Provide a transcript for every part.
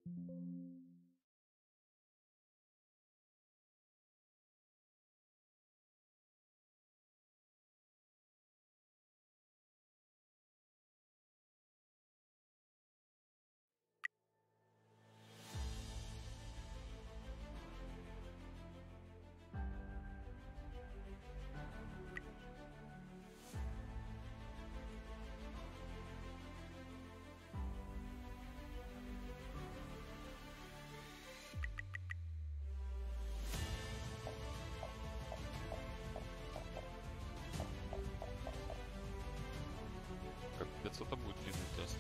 Капец, это будет длинный тест.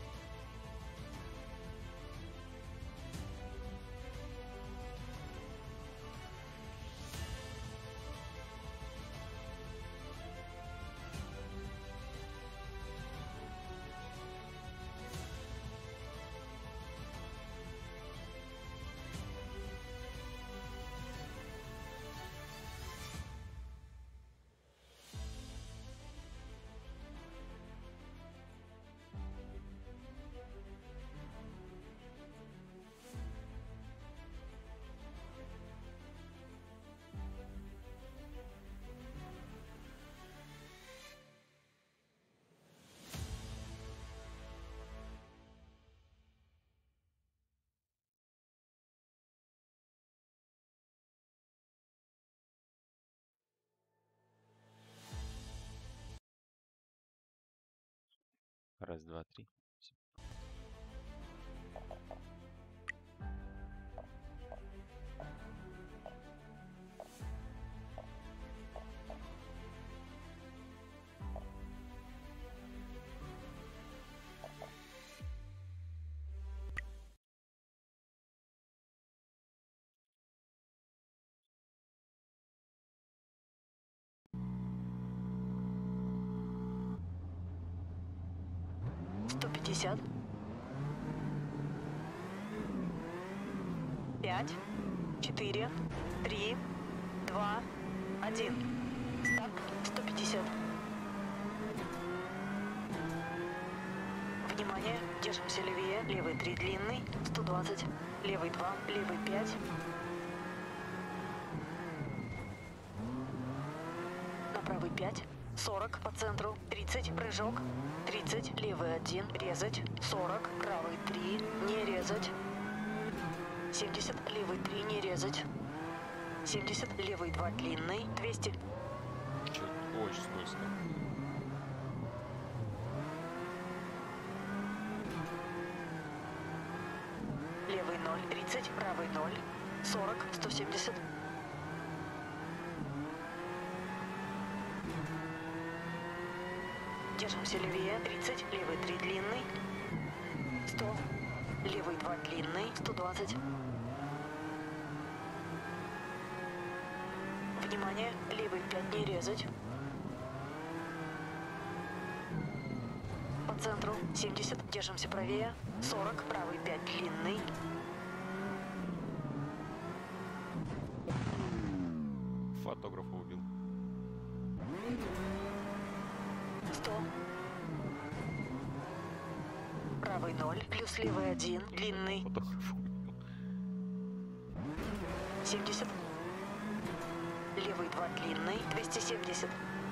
Раз, два, три. Пятьдесят. 5, 4, 3, 2, 1. Старт. 150. Внимание, держимся левее. Левый 3 длинный. 120. Левый 2, левый 5. На правый 5. 40 по центру. 30. Прыжок. 30. Левый 1. Резать. 40. Правый 3. Не резать. 70. Левый 3. Не резать. 70. Левый 2 длинный. 200. Чё, очень скользко. Левый 0. 30. Правый 0. 40. 170. Держимся левее. 30. Левый 3 длинный. 100. Левый 2 длинный. 120. Внимание. Левый 5 не резать. По центру. 70. Держимся правее. 40. Правый 5 длинный. Фотографа убил. 100. Правый 0. Плюс левый 1. Длинный. Фотографа убил. 70. Левый 2 длинный. 270.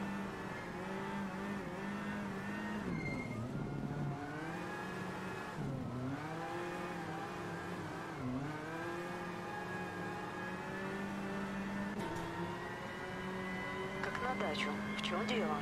Как на дачу. В чем дело?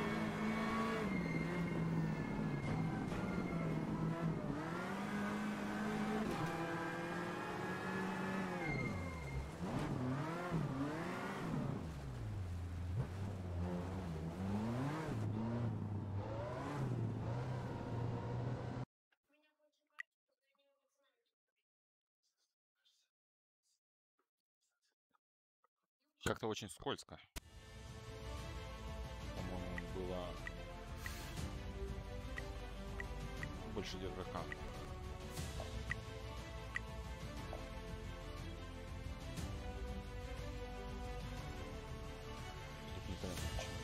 Как-то очень скользко. По-моему, было больше держака. Тут непонятно почему.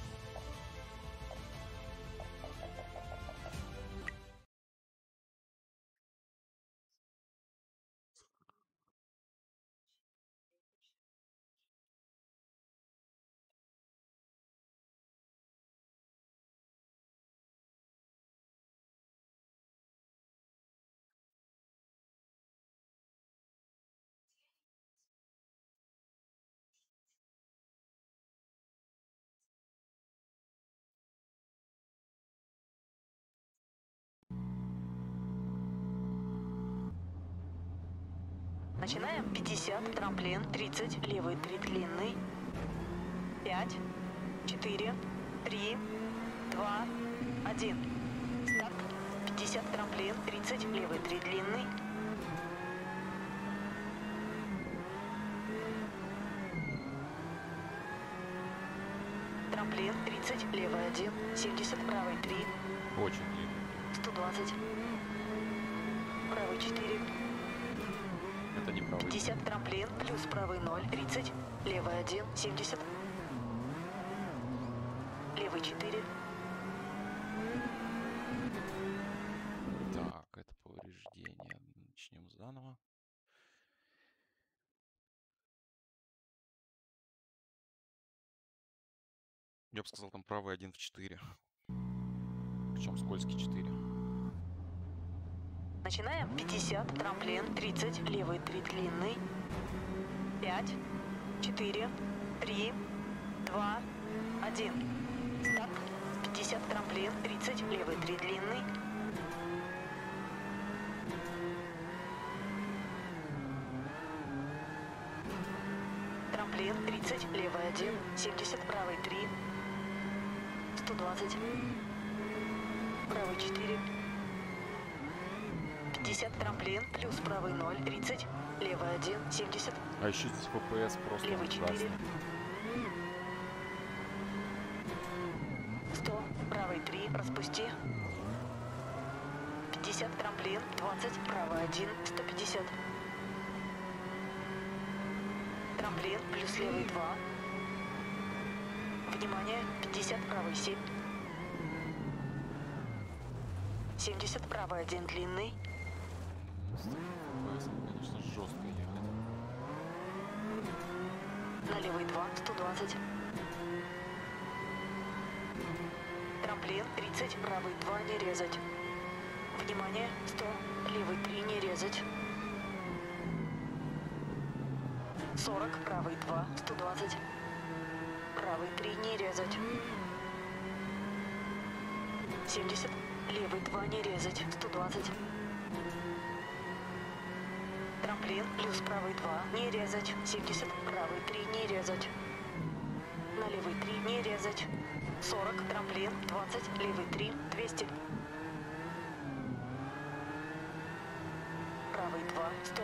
Начинаем. 50, трамплин, 30, левый 3 длинный. 5, 4, 3, 2, 1. Старт. 50, трамплин, 30, левый 3 длинный. Трамплин, 30, левый 1, 70, правый 3. Очень длинный. 120. Правый 4. Это не правый. 50 трамплин, плюс правый 0, 30, левый 1, 70. Левый 4. Так, это повреждение. Начнем заново. Я бы сказал, там правый 1 в 4. Причем скользкий 4. Начинаем. 50, трамплин, 30, левый 3 длинный. 5, 4, 3, 2, 1. Старт. 50, трамплин, 30, левый 3 длинный. Трамплин, 30, левый 1, 70, правый 3. 120. Правый 4. 50 трамплин, плюс правый 0, 30, левый 1, 70. А еще здесь ППС просто Левый 4. ужасный. 100, правый 3, распусти. 50 трамплин, 20, правый 1, 150. Трамплин, плюс левый 2. Внимание, 50, правый 7. 70, правый 1 длинный. С таким ППС, конечно, жестко ехать. На левый 2, 120. Трамплин, 30, правый 2, не резать. Внимание, 100, левый 3, не резать. 40, правый 2, 120. Правый 3, не резать. 70, левый 2, не резать, 120. Трамплин, плюс правый 2, не резать. 70, правый 3, не резать. На левый 3, не резать. 40, трамплин, 20, левый 3, 200. Правый 2, 100.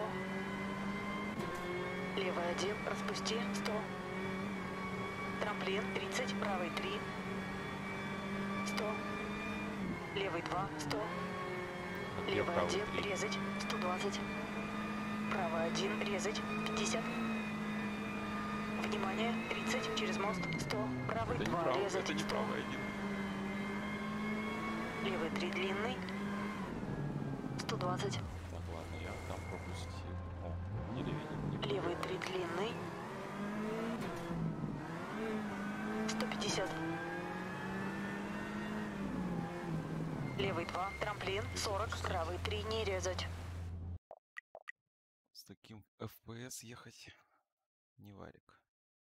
Левый 1, распусти, 100. Трамплин, 30, правый 3. 100. Левый 2, 100. А где Левый правый 1, 3? резать, 120. Правый 1, резать, 50. Внимание, 30, через мост, 100. Правый Это не 2, правый, резать, это не 100. правый 1. Левый 3, длинный. 120. Так, ладно, я там пропустил. О, не видел. Левый 3, длинный. 150. Левый 2, трамплин, 40, правый 3, не резать. С таким FPS ехать не варик.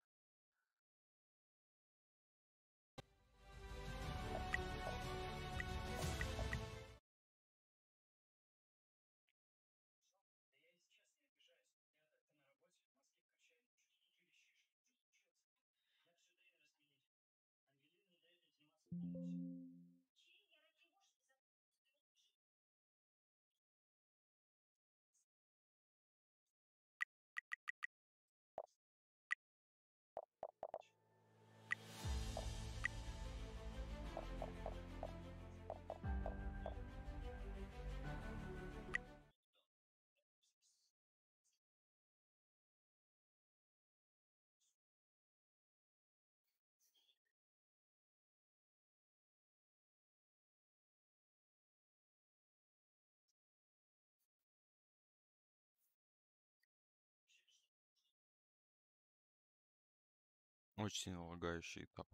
Очень сильно лагающий этап.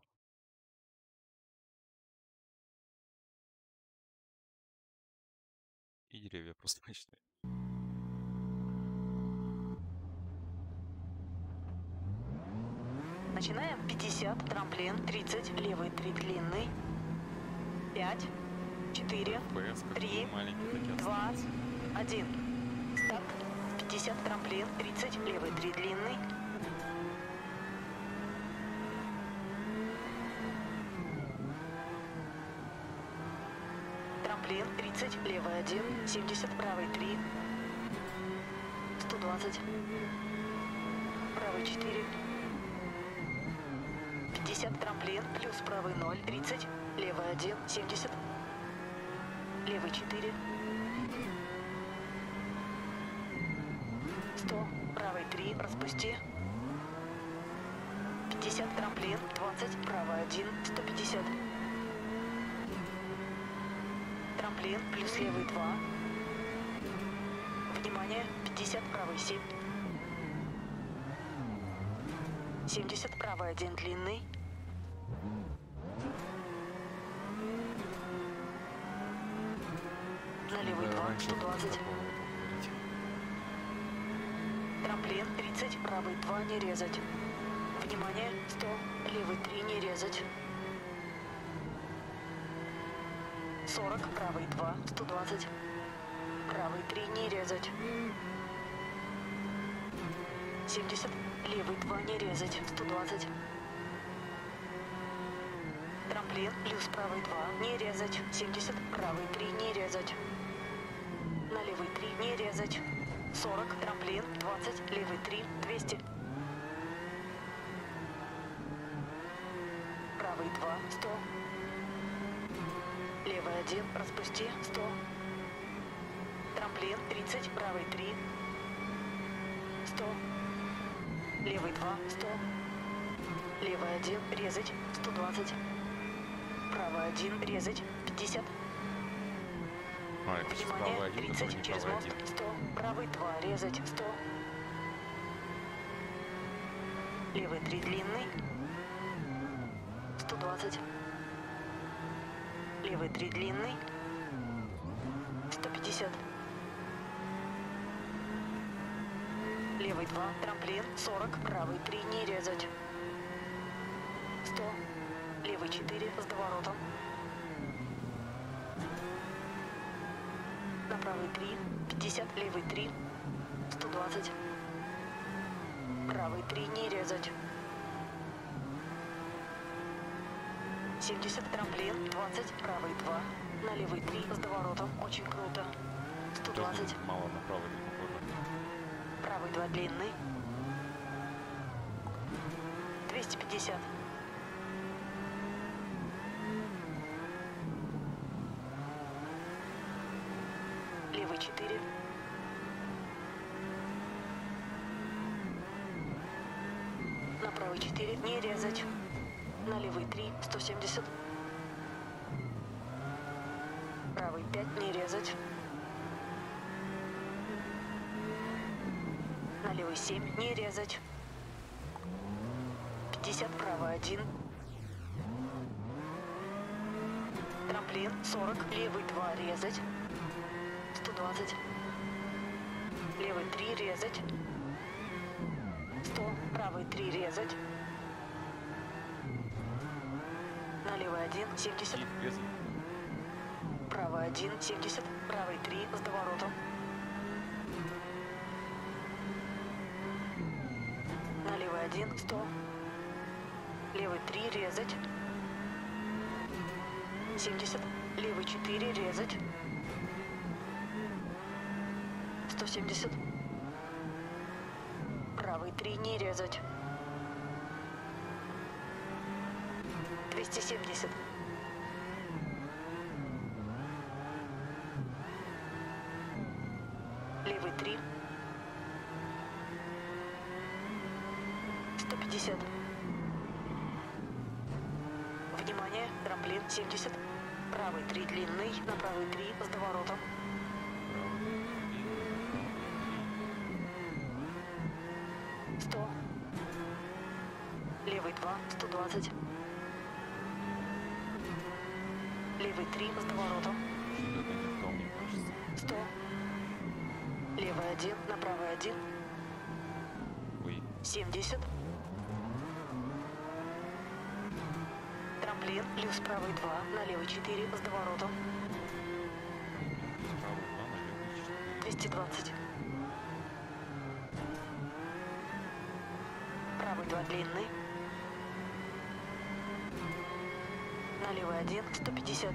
И деревья просто мощные. Начинаем. 50, трамплин, 30, левый 3, длинный. 5, 4, FPS как 3, маленький, так и 2, остался. 1. Старт. 50 трамплин, 30, левый 3 длинный. Трамплин, 30, левый 1, 70, правый 3. 120. Правый 4. 50 трамплин, плюс правый 0, 30, левый 1, 70. Левый 4. 100, правый 3, распусти. 50 трамплин, 20, правый 1, 150. Трамплин, плюс левый 2. Внимание, 50, правый 7. 70, правый 1 длинный. На левый 2, 120. Трамплин, 30, правый 2, не резать. Внимание, 100, левый 3, не резать. 40, правый 2, 120. Правый 3, не резать. 70, левый 2, не резать. 120. Трамплин, плюс правый 2, не резать. 70, правый 3, не резать. На левый 3, не резать. 40, трамплин, 20, левый 3, 200. Правый 2, 100. Левый 1, распусти, 100. Трамплин, 30, правый 3. 100. Левый 2, 100. Левый 1, резать, 120. Правый 1, резать, 50. Внимание, 30, через мост, 100. Правый 2, резать, 100. Левый 3 длинный. 120. Левый 3 длинный. 150. Левый 2, трамплин, 40, правый 3, не резать. 100. Левый 4, с доворотом. На правый 3, 50, левый 3, 120. Правый 3, не резать. 70, трамплин, 20, правый 2. На левый 3, с доворотом, очень круто. 120. Мало на правый, похоже. Правый 2 длинный. 250. Левый 4. На правый 4, не резать. На левый 3, 170. Правый 5, не резать. На левый 7, не резать. 50, правый 1. Трамплин, 40, левый 2, резать. 120. Левый 3, резать. 100, правый 3, резать. На левый 1, 70. Правый 1, 70. Правый 3, с доворотом. На левый 1, 100. Левый 3, резать. 70. Левый 4, резать. 170. Правый 3, не резать. 270. Левый 3. 150. Внимание, трамплин 70. Правый 3 длинный, на правый 3 с доворотом. Левый 2, 120. Левый 3 с доворотом. 100. Левый 1, на правый 1. 70. Трамплин, плюс правый 2, на левый 4 с доворотом. 220. правый 2 длинный. На левый 1, 150.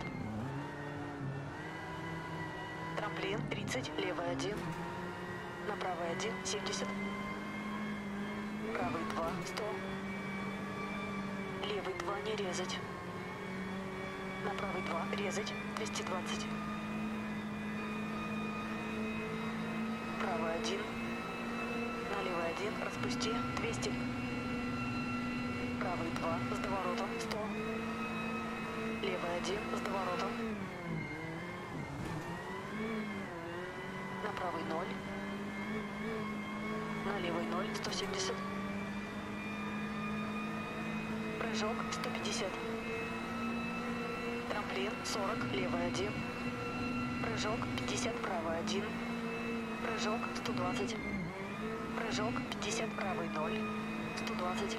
Трамплин 30, левый 1. На правый 1, 70. Правый 2, 100. Левый 2 не резать. На правый 2 резать, 220. Правый 1. На левый 1 распусти, 200. Правый 2 с доворотом, 100. Левый 1 с доворотом. На правый 0. На левый 0, 170. Прыжок 150. Трамплин 40, левый 1. Прыжок 50, правый 1. Прыжок 120. Прыжок 50, правый 0. 120.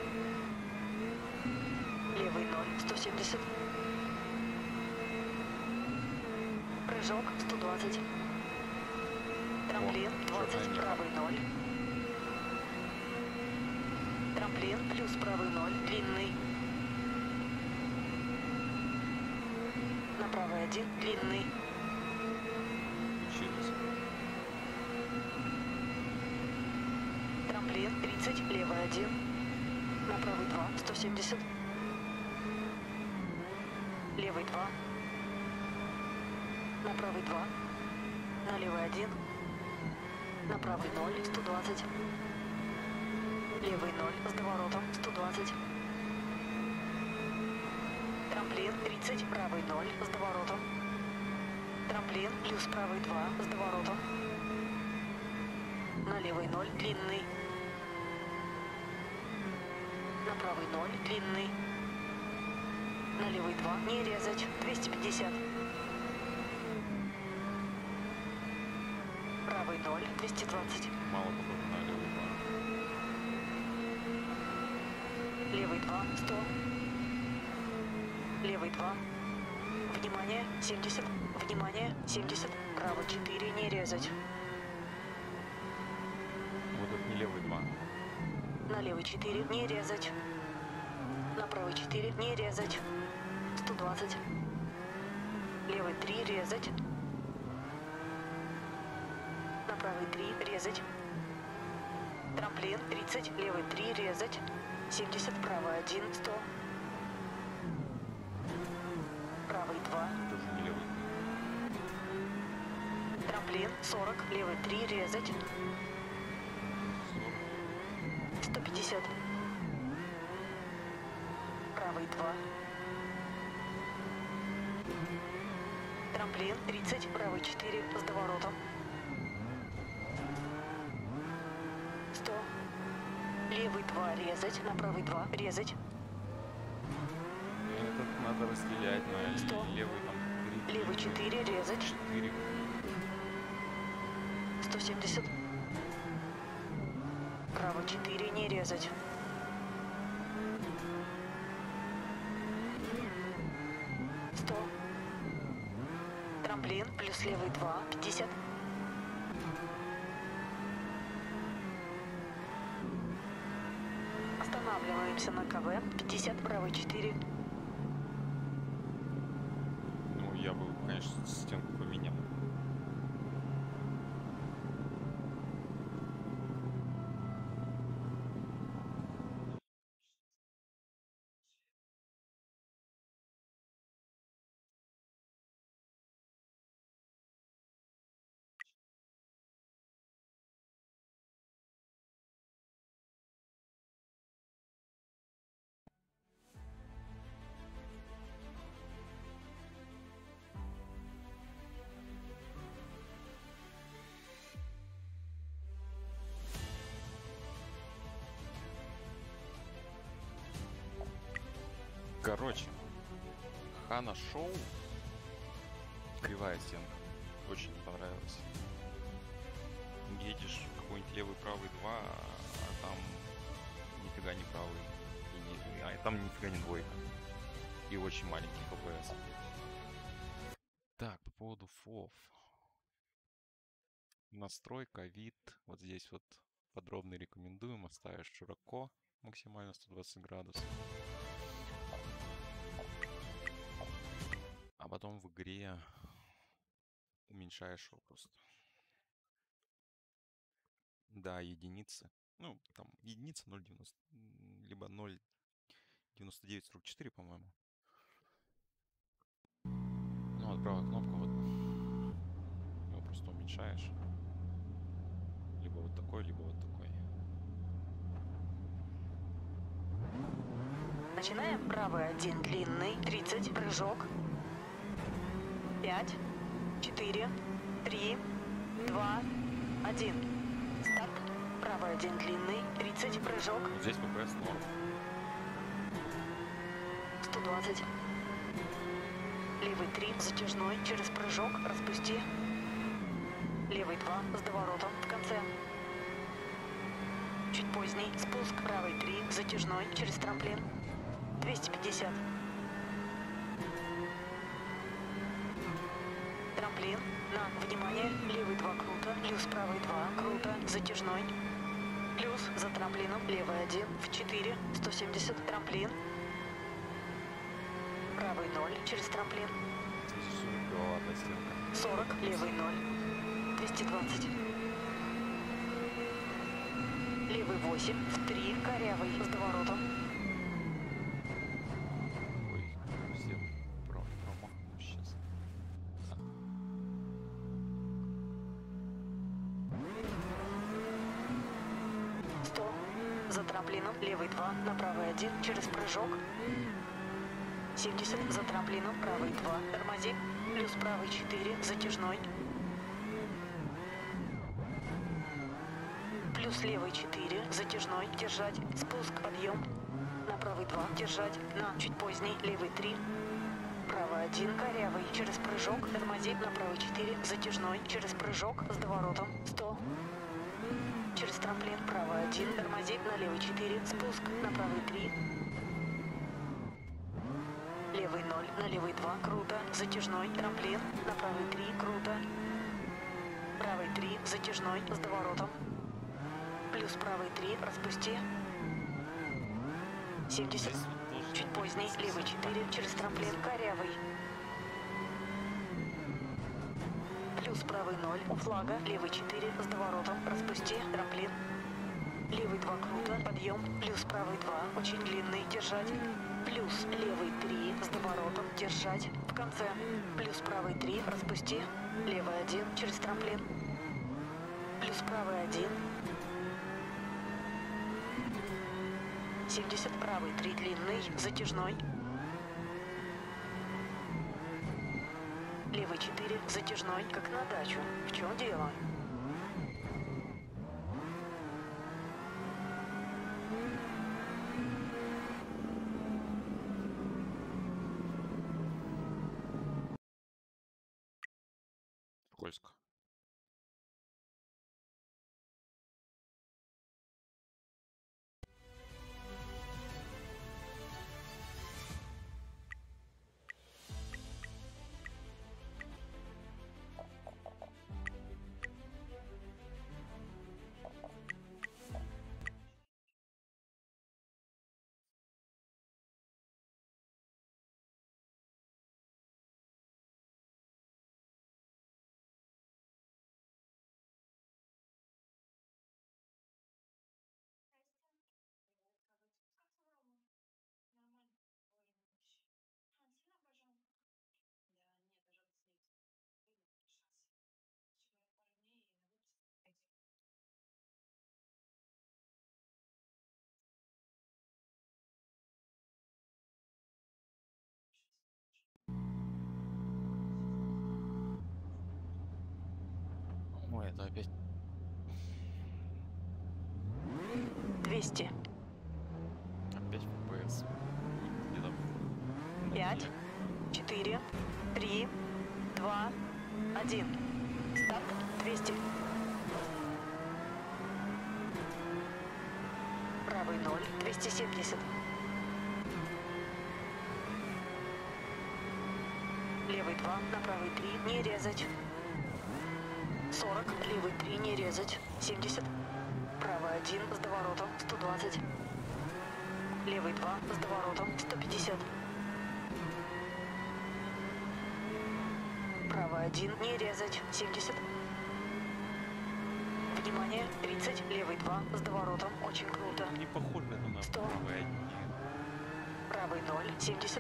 Левый 0, 170. Прыжок 120. Трамплин 20, правый 0. Трамплин плюс правый 0, длинный. На правый 1, длинный. Учились. Трамплин 30, левый 1. На правый 2, 170. Левый 2. На правый 2. На левый 1. На правый 0, 120. Левый 0 с доворотом, 120. Трамплин 30, правый 0 с доворотом. Трамплин плюс правый 2 с доворотом. На левый 0, длинный. На правый 0, длинный. На левый 2, не резать, 250. Правый 0, 220. Мало похоже на левый 2. Левый 2, 100. Левый 2. Внимание, 70. Внимание, 70. Правый 4, не резать. Вот это не левый 2. На левый 4, не резать. На правый 4, не резать. 120. Левый 3, резать. На правый 3, резать. Трамплин 30, левый 3, резать. 70, правый 1, 100. Правый 2. Тоже не левый. Трамплин 40, левый 3, резать. 40. 150. Правый 2. Трамплин 30, правый 4 с доворотом. 100. Левый 2 резать, на правый 2 резать. Этот надо разделять на 100. левый там 3. Левый 4 резать. 4. 170. Правый 4 не резать. 100. Трамплин плюс левый 2, 50. Останавливаемся на КВ, 50, правый 4. Ну, я бы, конечно, стенку поменял. Короче, Хана Шоу. Кривая стенка. Очень понравилось. Едешь в какой-нибудь левый, правый 2, а там нифига не правый. А там нифига не двойка. И очень маленький ФПС. Так, по поводу ФОВ. Настройка, вид. Вот здесь вот подробно рекомендуем. Оставишь широко. максимально 120 градусов. А потом в игре уменьшаешь его просто. Да, единицы. Ну, там единица 0,90, либо 0,9944, по-моему. Ну, вот правая кнопка, вот. Его просто уменьшаешь. Либо вот такой, либо вот такой. Начинаем. Правый 1 длинный, 30, прыжок. 5, 4, 3, 2, 1. Старт. Правый 1 длинный, 30, прыжок. Вот здесь FPS норм. 120. Левый 3, затяжной, через прыжок, распусти. Левый 2, с доворотом в конце. Чуть поздний, спуск. Правый 3, затяжной, через трамплин. 250. Трамплин. На, внимание, левый 2 круто, плюс правый 2 круто, затяжной. Плюс за трамплином, левый 1 в 4, 170, трамплин. Правый 0 через трамплин. Ладно, стенка. 40, левый 0, 220. Левый 8 в 3, корявый с доворотом. Ой, все промахну сейчас. 100. За трамплином, левый 2, на правый 1, через прыжок. 70. За трамплином, правый 2, тормози. Плюс правый 4, затяжной. Плюс левый 4, затяжной, держать. Спуск, подъем. На правый 2, держать. На чуть поздний, левый 3. Правый 1, корявый, через прыжок. Тормози, на правый 4, затяжной, через прыжок, с доворотом. 100. Через трамплин, правый 1, тормози, на левый 4, спуск, на правый 3. Левый 0, на левый 2, круто, затяжной, трамплин, на правый 3, круто. Правый 3, затяжной, с доворотом. Плюс правый 3, распусти. 70. Чуть поздний, левый 4, через трамплин, корявый. Плюс правый 0, у флага, левый 4, с доворотом, распусти, трамплин. Левый 2 круто, подъем, плюс правый 2, очень длинный, держать. Плюс левый 3, с доворотом, держать, в конце. Плюс правый 3, распусти. Левый 1, через трамплин. Плюс правый 1. 70, правый 3, длинный, затяжной. Левый 4, затяжной, как на дачу. В чем дело? Скользко. Ой, это опять 200. опять FPS. Где-то 5, 4, 3, 2, 1. Старт. 200. Правый 0, 270. Левый 2, на правый 3, не резать. 40, левый 3, не резать. 70. Правый 1, с доворотом, 120. левый 2 с доворотом 150. Правый 1, не резать 70. Внимание, 30, левый 2 с доворотом, очень круто. Не похоже это на 100. правый один. Правый 0, 70.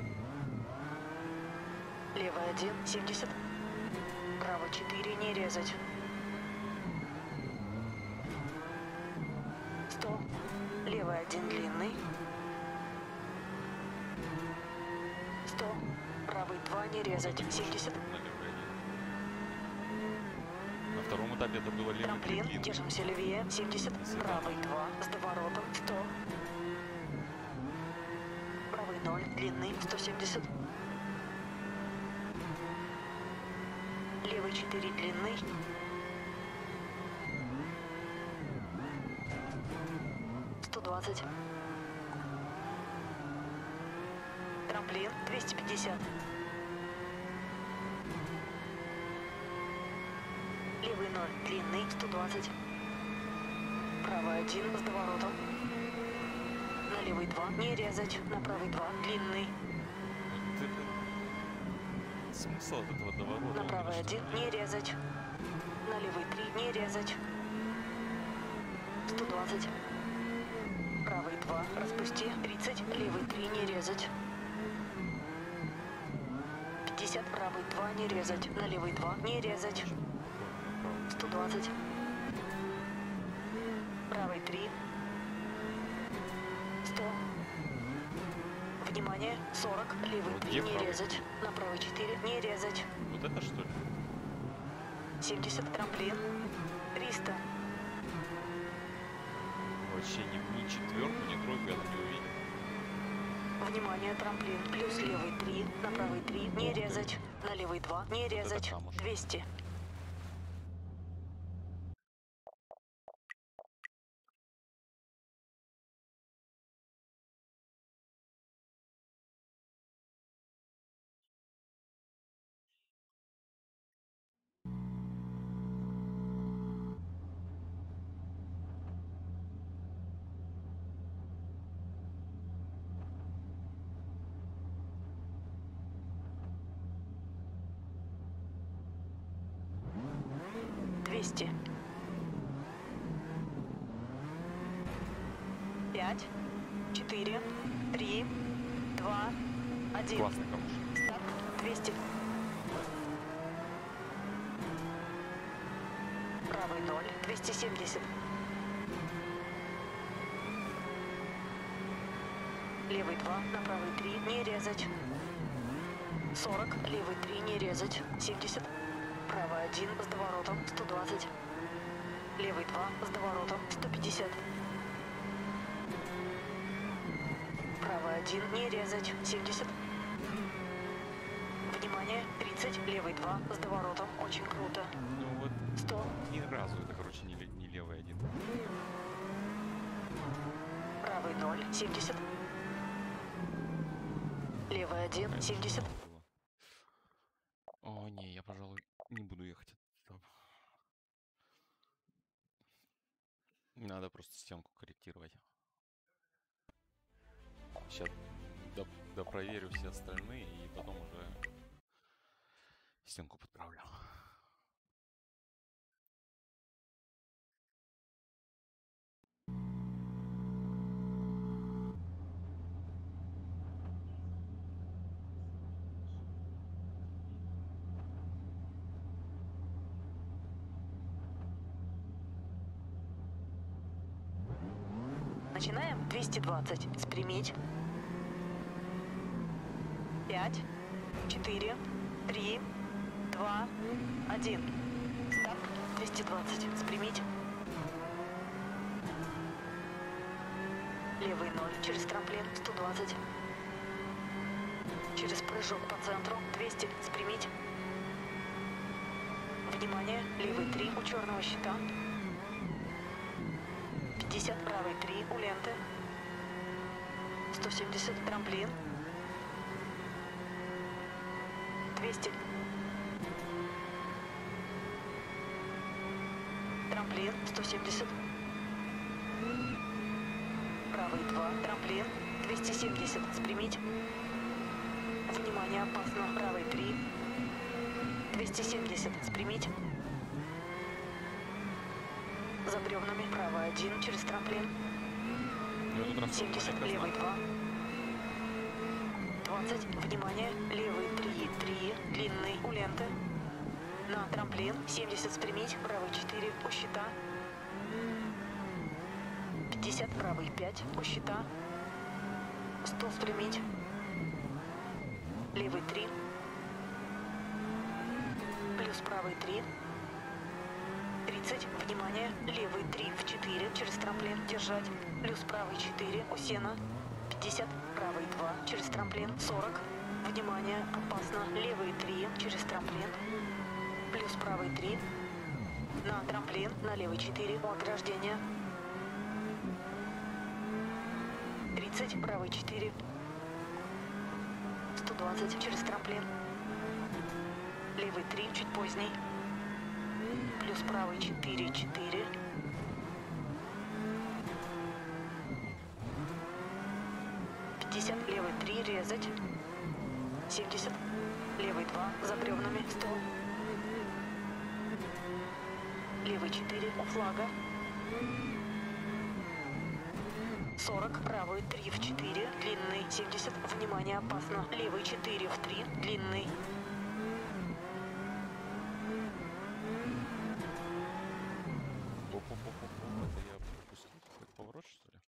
Левый 1, 70. Правый 4, не резать. 100. Левый 1 длинный. 100. Правый 2, не резать. 70. На левый один. На втором этапе это было левый Трамплин, длинный. держимся левее. 70. Правый 2 с доворотом. 100. Правый 0, длинный. 170. Левый 4, длинный. 120. Трамплин 250. Левый 0, длинный 120. Правый 1 с доворотом. На левый 2 не резать. На правый 2 длинный. Вот это... Смысл от этого доворота. На он правый говорит, 1 что не резать. На левый 3 не резать. 120. Правый 2 распусти. 30. Левый 3 не резать. 50. Правый 2 не резать. На левый 2 не резать. 120. Правый 3. 100. Внимание, 40. Левый Вот 3 где не правый? резать. На правый 4 не резать. Вот это что ли? 70. Трамплин. 300. Вообще ни четверку, ни тройку я там не увидел. Внимание, трамплин. Плюс левый 3. На правый 3 не резать. На левый 2 не это резать. камушек. 200. Двести. 5, 4, 3, 2, 1. Классный камушек. Старт. 200. Правый 0. 270. Левый 2. На правый 3. Не резать. 40. Левый 3. Не резать. 70. Правый 1 с доворотом. 120. Левый 2 с доворотом. 150. Правый 1. Не резать. 70. Внимание. 30. Левый 2 с доворотом. Очень круто. Ну вот 100. ни разу это, короче, не левый один. Правый 0. 70. Левый 1. 70. О, не, я, пожалуй, не буду ехать оттуда. Надо просто стенку корректировать. Сейчас допроверю все остальные и потом уже стенку подправлю. Начинаем. 220. Спрямить. 5, 4, 3, 2, 1. Старт. 220. Спрямить. Левый 0. Через трамплин. 120. Через прыжок по центру. 200. Спрямить. Внимание. Левый 3 у черного щита. 50. Правый 3 у ленты. 170. Трамплин. 200. Трамплин. 170. Правый 2. Трамплин. 270, спрямить. Внимание, опасно, правый 3. 270, спрямить. За бревнами, правый 1, через трамплин. 70, левый 2. 20, внимание, левый 3, 3, длинный, у ленты. На трамплин, 70, спрямить, правый 4, у щита. 50, правый 5, у щита. 100, спрямить. Левый 3. Плюс правый 3. 30, внимание, левый 3 в 4, через трамплин, держать. Плюс правый 4, у сена. 50, правый 2, через трамплин, 40. Внимание, опасно, левый 3, через трамплин. Плюс правый 3. На трамплин, на левый 4, у ограждения. 30, правый 4. 120, через трамплин. Левый 3, чуть поздний. Плюс правый 4, 4. 50, левый 3, резать. 70, левый 2, за бревнами, 100. Левый 4, у флага. 40, правый 3 в 4, длинный. 70, внимание, опасно. Левый 4 в 3, длинный. Это я пропустил какой-то поворот, что ли?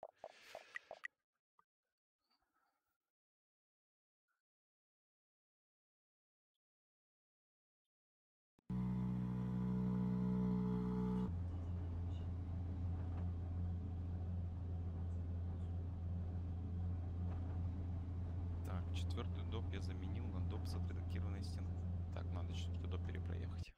Так, четвертый доп я заменил на доп с отредактированной стены. Так, надо четвертый доп перепроехать.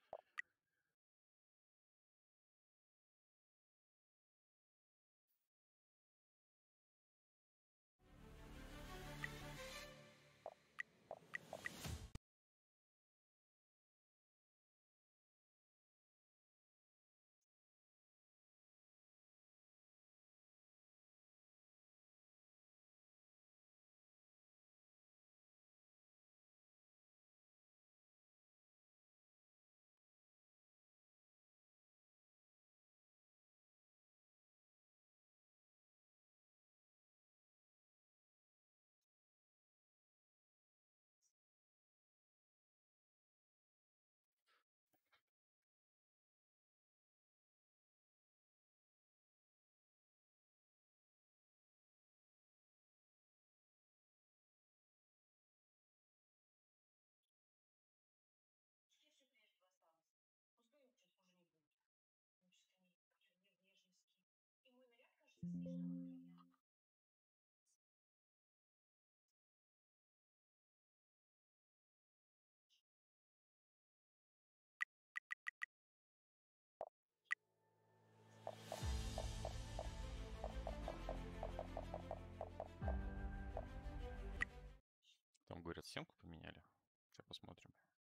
Там говорят, стенку поменяли. Сейчас посмотрим.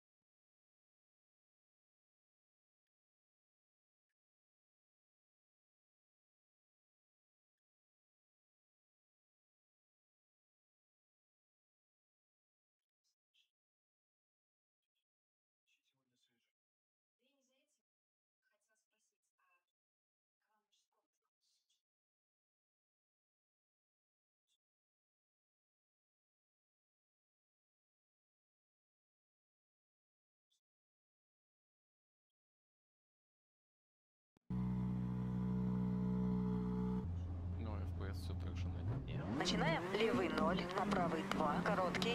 Ну, FPS все так же на дне. Начинаем. Левый 0, на правый 2, короткий.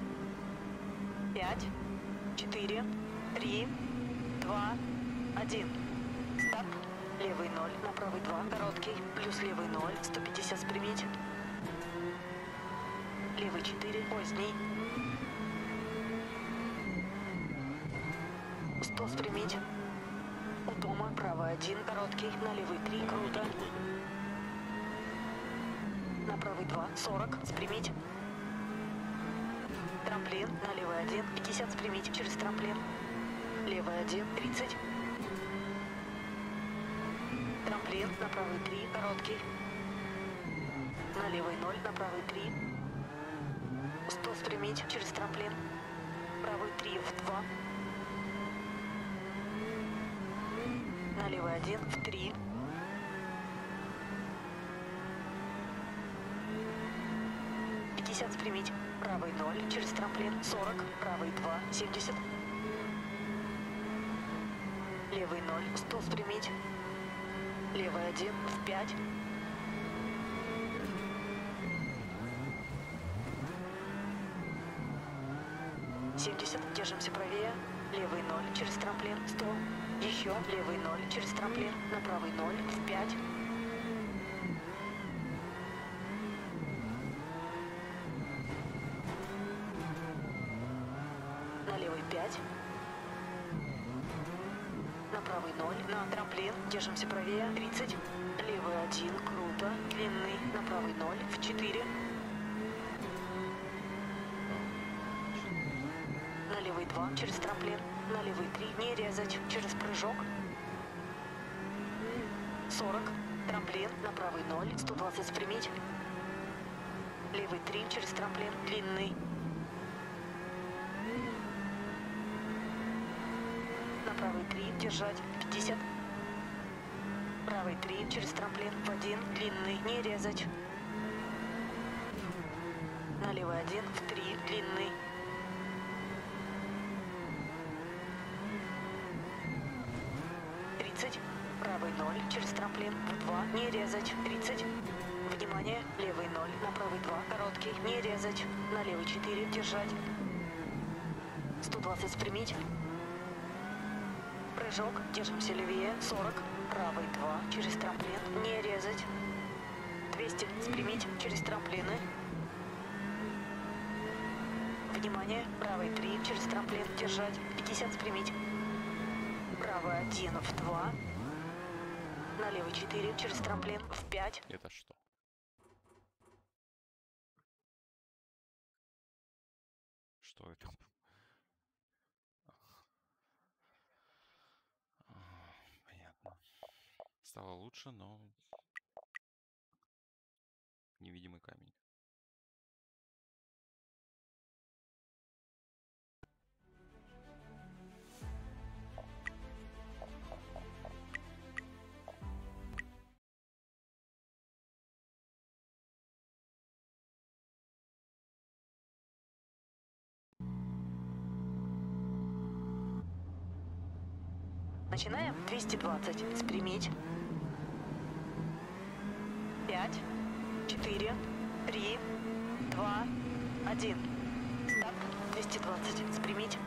5, 4, 3, 2, 1. Старт. Левый 0, на правый 2, короткий. Плюс левый 0, 150 спрямить. Левый 4, поздний. 100 спрямить. У дома правый 1, короткий. На левый 3, круто. На правый 2, 40, спрямить. Трамплин, на левый 1, 50 спрямить через трамплин. Левый 1, 30. Трамплин, на правый 3, короткий. на левый 0, на правый 3. 100 спрямить через трамплин. Правый 3 в 2. На левый 1 в 3. Спрямить. Правый 0 через трамплин. 40. Правый 2. 70. Левый 0. 100 спрямить. Левый 1 в 5. Держимся правее. Левый 0 через трамплин. 100. Еще. Левый 0 через трамплин. На правый 0 в 5. На правый 0, на трамплин, держимся правее, 30, левый 1, круто, длинный, на правый 0, в 4, на левый 2, через трамплин, на левый 3, не резать, через прыжок, 40, трамплин, на правый 0, 120 спрямить, левый 3, через трамплин, длинный, правый 3, держать, 50. Правый 3, через трамплин, в 1, длинный, не резать. На левый 1, в 3, длинный. Правый 0, через трамплин, в 2, не резать, 30. Внимание, левый 0, на правый 2, короткий, не резать. На левый 4, держать. 120 спрямить. Прыжок, держимся левее, 40, правый 2, через трамплин, не резать, 200, спрямить через трамплины, внимание, правый 3, через трамплин, держать, 50, спрямить, правый 1 в 2, на левый 4, через трамплин, в 5. Это что? Что это? Понятно. Стало лучше, но невидимый камень. Начинаем. 220. Спрямить. 5, 4, 3, 2, 1. Старт. 220. Спрямить.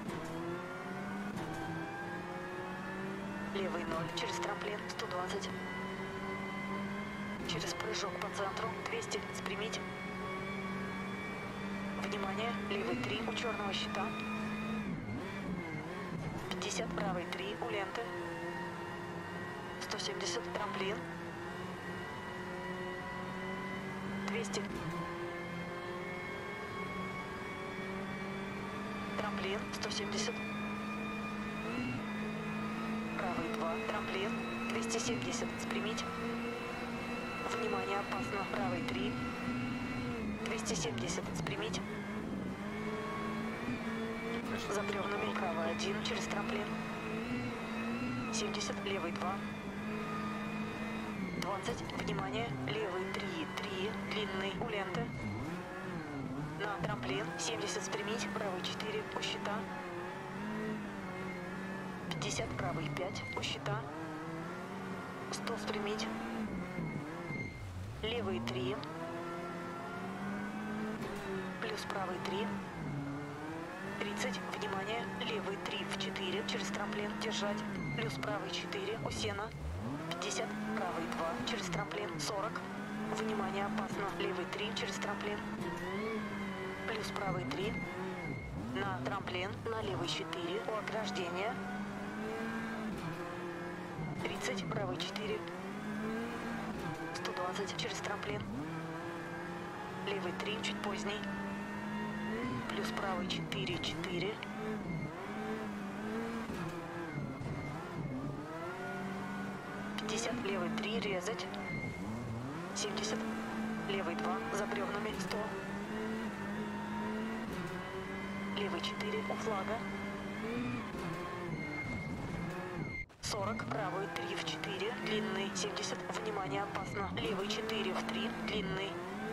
Левый 0. Через трамплин. 120. Через прыжок по центру. 200. Спрямить. Внимание. Левый 3 у черного щита. 50, правый 3 у ленты. 170, трамплин. 200. Трамплин, 170. Правый 2, трамплин. 270, спрямить. Внимание, опасно. Правый 3. 270, спрямить. За бревнами, правый 1, через трамплин. 70, левый 2. 20, внимание, левый 3, 3, длинный, у ленты. На трамплин, 70, спрямить, правый 4, у щита. 50, правый 5, у щита. 100, спрямить. Левый 3. Плюс правый 3. 30, внимание, левый 3 в 4, через трамплин, держать, плюс правый 4, у сена, 50, правый 2, через трамплин, 40, внимание, опасно, левый 3, через трамплин, плюс правый 3, на трамплин, на левый 4, у ограждения, 30, правый 4, 120, через трамплин, левый 3, чуть поздний, плюс правый 4, 4. Левый 3, резать. 70. левый 2, за бревнами 100. Левый 4, у флага. 40, правый 3 в 4, длинный 70, внимание, опасно. Левый 4 в 3, длинный.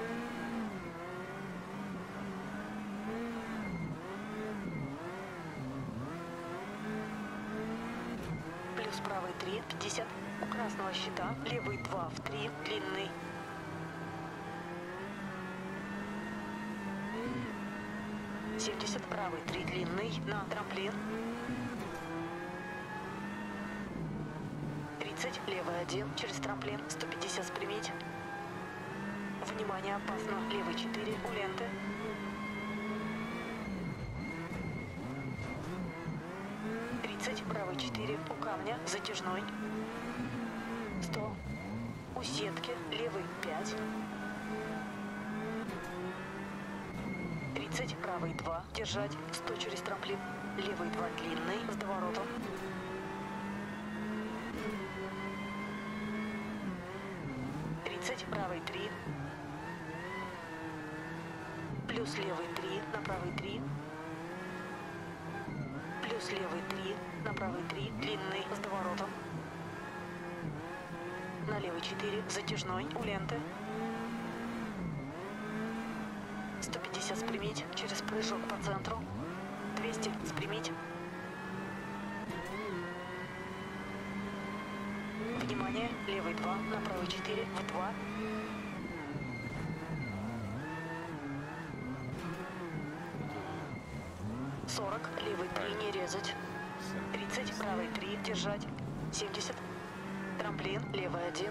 Плюс правый 3, 50, у красного щита, левый 2 в 3, длинный. Правый 3 длинный на трамплин. 30, левый 1 через трамплин, 150 спрямить. Внимание, опасно. Левый 4 у ленты. 30, правый 4 у камня, затяжной. 100, у сетки, левый 5. 30, правый 2, держать, 100 через трамплин, левый 2 длинный, с доворотом. 30, правый 3, плюс левый 3, на правый 3, плюс левый 3, на правый 3, длинный, с доворотом. На левый 4, затяжной, у ленты. 150 спрямить, через прыжок по центру. 200 спрямить. Внимание, левый 2, на правый 4, в 2. 40, левый 3, не резать. 30, правый 3, держать. 70, трамплин, левый 1.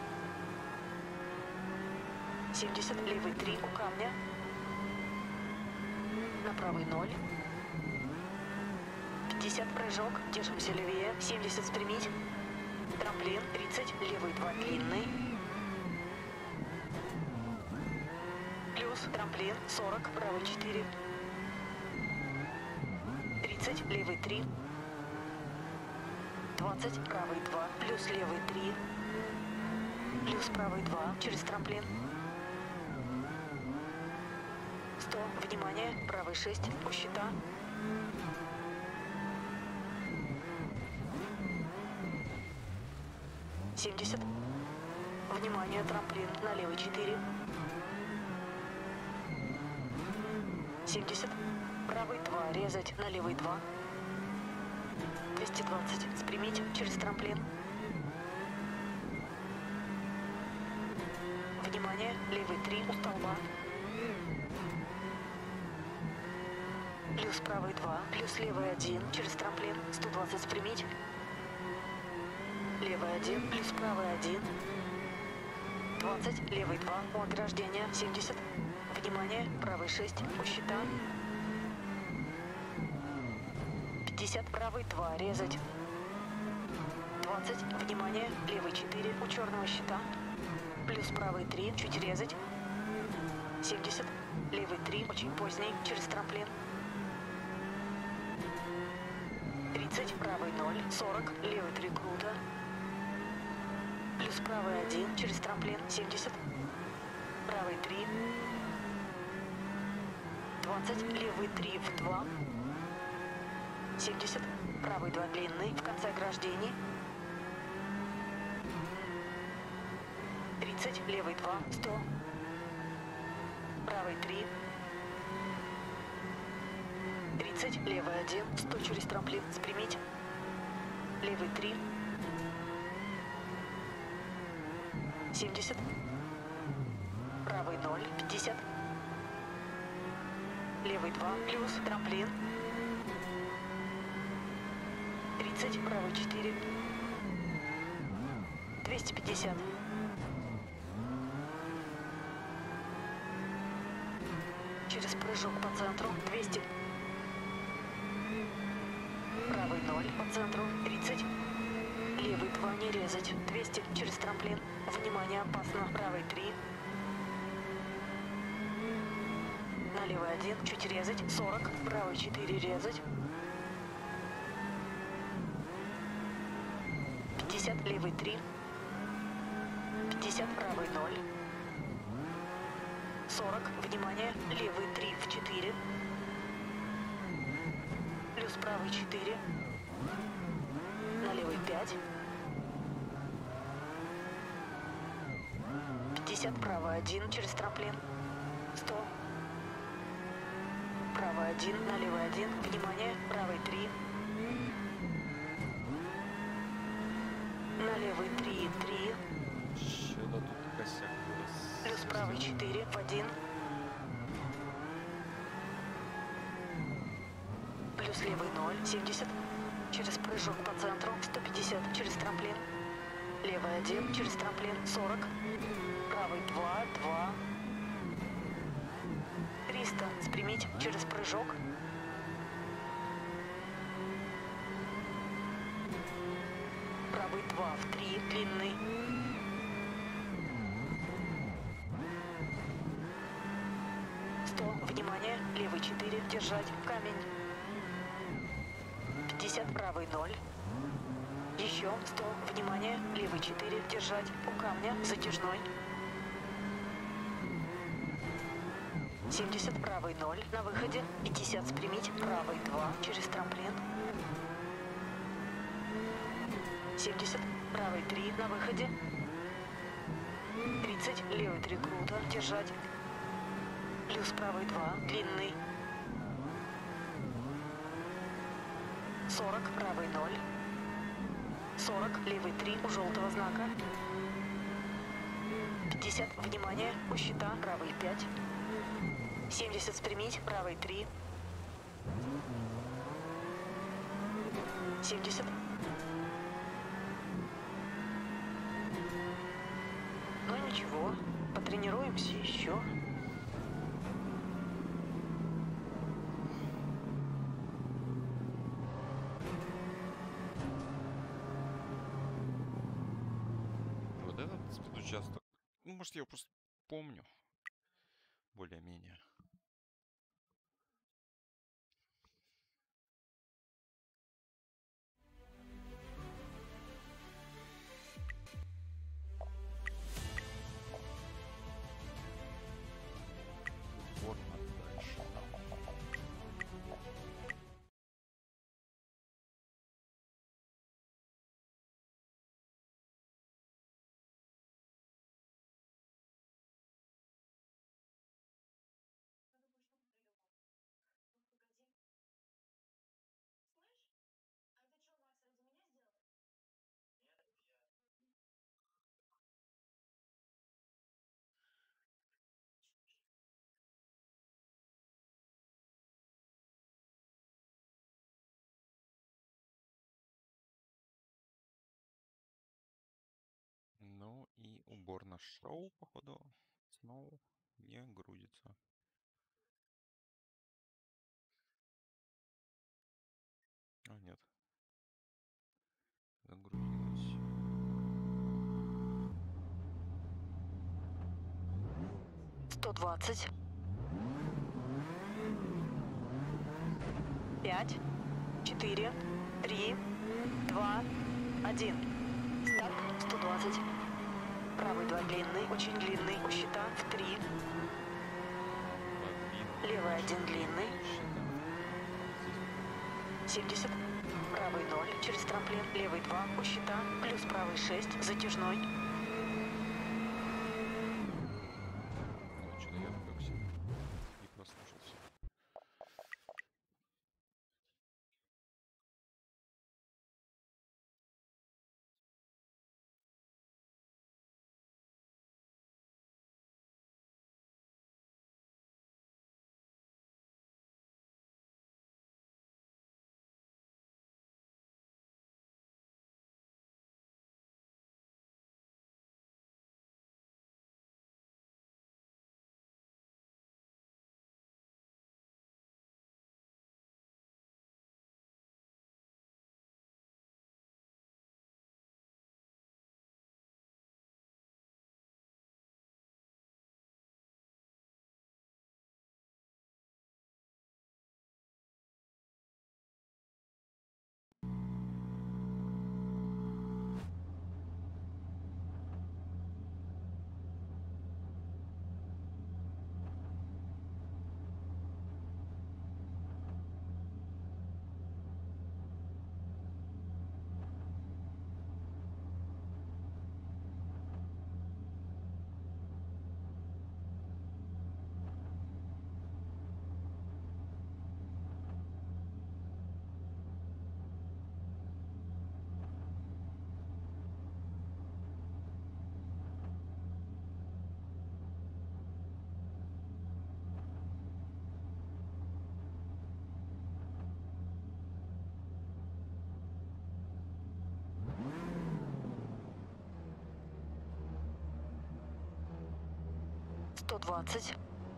70, левый 3, у камня. На правый 0. 50 прыжок, держимся левее, 70 спрямить. Трамплин, 30, левый 2 длинный. Плюс трамплин, 40, правый 4. 30, левый 3. 20, правый 2, плюс левый 3. Плюс правый 2, через трамплин. 100, внимание, правый 6, у щита. 70, внимание, трамплин, на левый 4. 70, правый 2, резать, на левый 2. 220, спрямить, через трамплин. Внимание, левый 3, у столба. Плюс правый 2, плюс левый 1, через трамплин, 120 спрямить. Левый 1, плюс правый 1. 20, левый 2, у ограждения, 70. Внимание, правый 6, у щита. 50, правый 2, резать. 20, внимание, левый 4, у черного щита. Плюс правый 3, чуть резать. 70, левый 3, очень поздний, через трамплин. 30, правый 0, 40, левый 3, круто. Плюс правый 1, через трамплин, 70. Правый 3. 20, левый 3 в 2. 70, правый 2 длинный, в конце ограждений. 30, левый 2, 100. Правый 3. 30, левый 1, 100 через трамплин, спрямить. Левый 3. 70. Правый 0, 50. Левый 2, плюс трамплин. 30, правый 4. 250. Через прыжок по центру, 200. Правый 0 по центру, 30. Левый 2, не резать, 200 через трамплин. Внимание, опасно. Правый 3. На левый 1, чуть резать, 40. Правый 4, резать. 50, левый 3. 50, правый 0. 40, внимание, левый 3 в 4. Плюс правый 4. На левый 5. 50, правый 1 через трамплин. 100. Правый 1, на левый 1, внимание, правый 3. На левый 3, 3. Что-то тут косяк вырос. Плюс правый 4 в 1. Плюс левый 0, 70. Через прыжок по центру, 150 через трамплин. Левый 1 через трамплин, 40. Правый 2, 2. 300 спрямить через прыжок. Правый 2 в 3, длинный. Внимание, левый 4, держать, камень. 50, правый 0. Еще 100, внимание, левый 4, держать, у камня, затяжной. 70, правый 0, на выходе, 50, спрямить, правый 2, через трамплин. 70, правый 3, на выходе. 30, левый 3, круто, держать. Плюс правый 2, длинный. 40, правый 0. 40, левый 3, у желтого знака. 50, внимание, у щита, правый 5. 70, спрямить, правый 3. 70. Ну ничего, потренируемся еще. Вот этот спецучасток. Ну, может, я его просто помню. Более-менее. Форма дальше. Ну и убор на шоу, походу, снова не грузится. А, нет. Загрузилось. Сто 20. 5, 4, 3, 2, 1. Старт 120. Правый 2 длинный, очень длинный, у щита в 3. Левый 1 длинный. 70. Правый 0 через трамплин. Левый 2 у щита. Плюс правый 6. Затяжной. 120.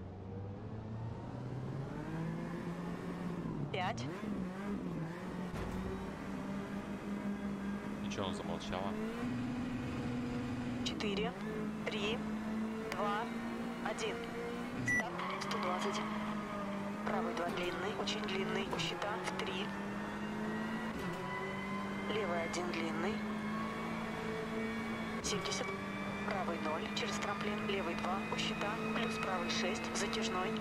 5. Ничего, он замолчала. 4, 3, 2, 1. Старт 120. Правый 2 длинный, очень длинный, у щита в 3. Левый 1 длинный. 70. Правый 0 через трамплин, левый 2 у щита, плюс правый 6, затяжной.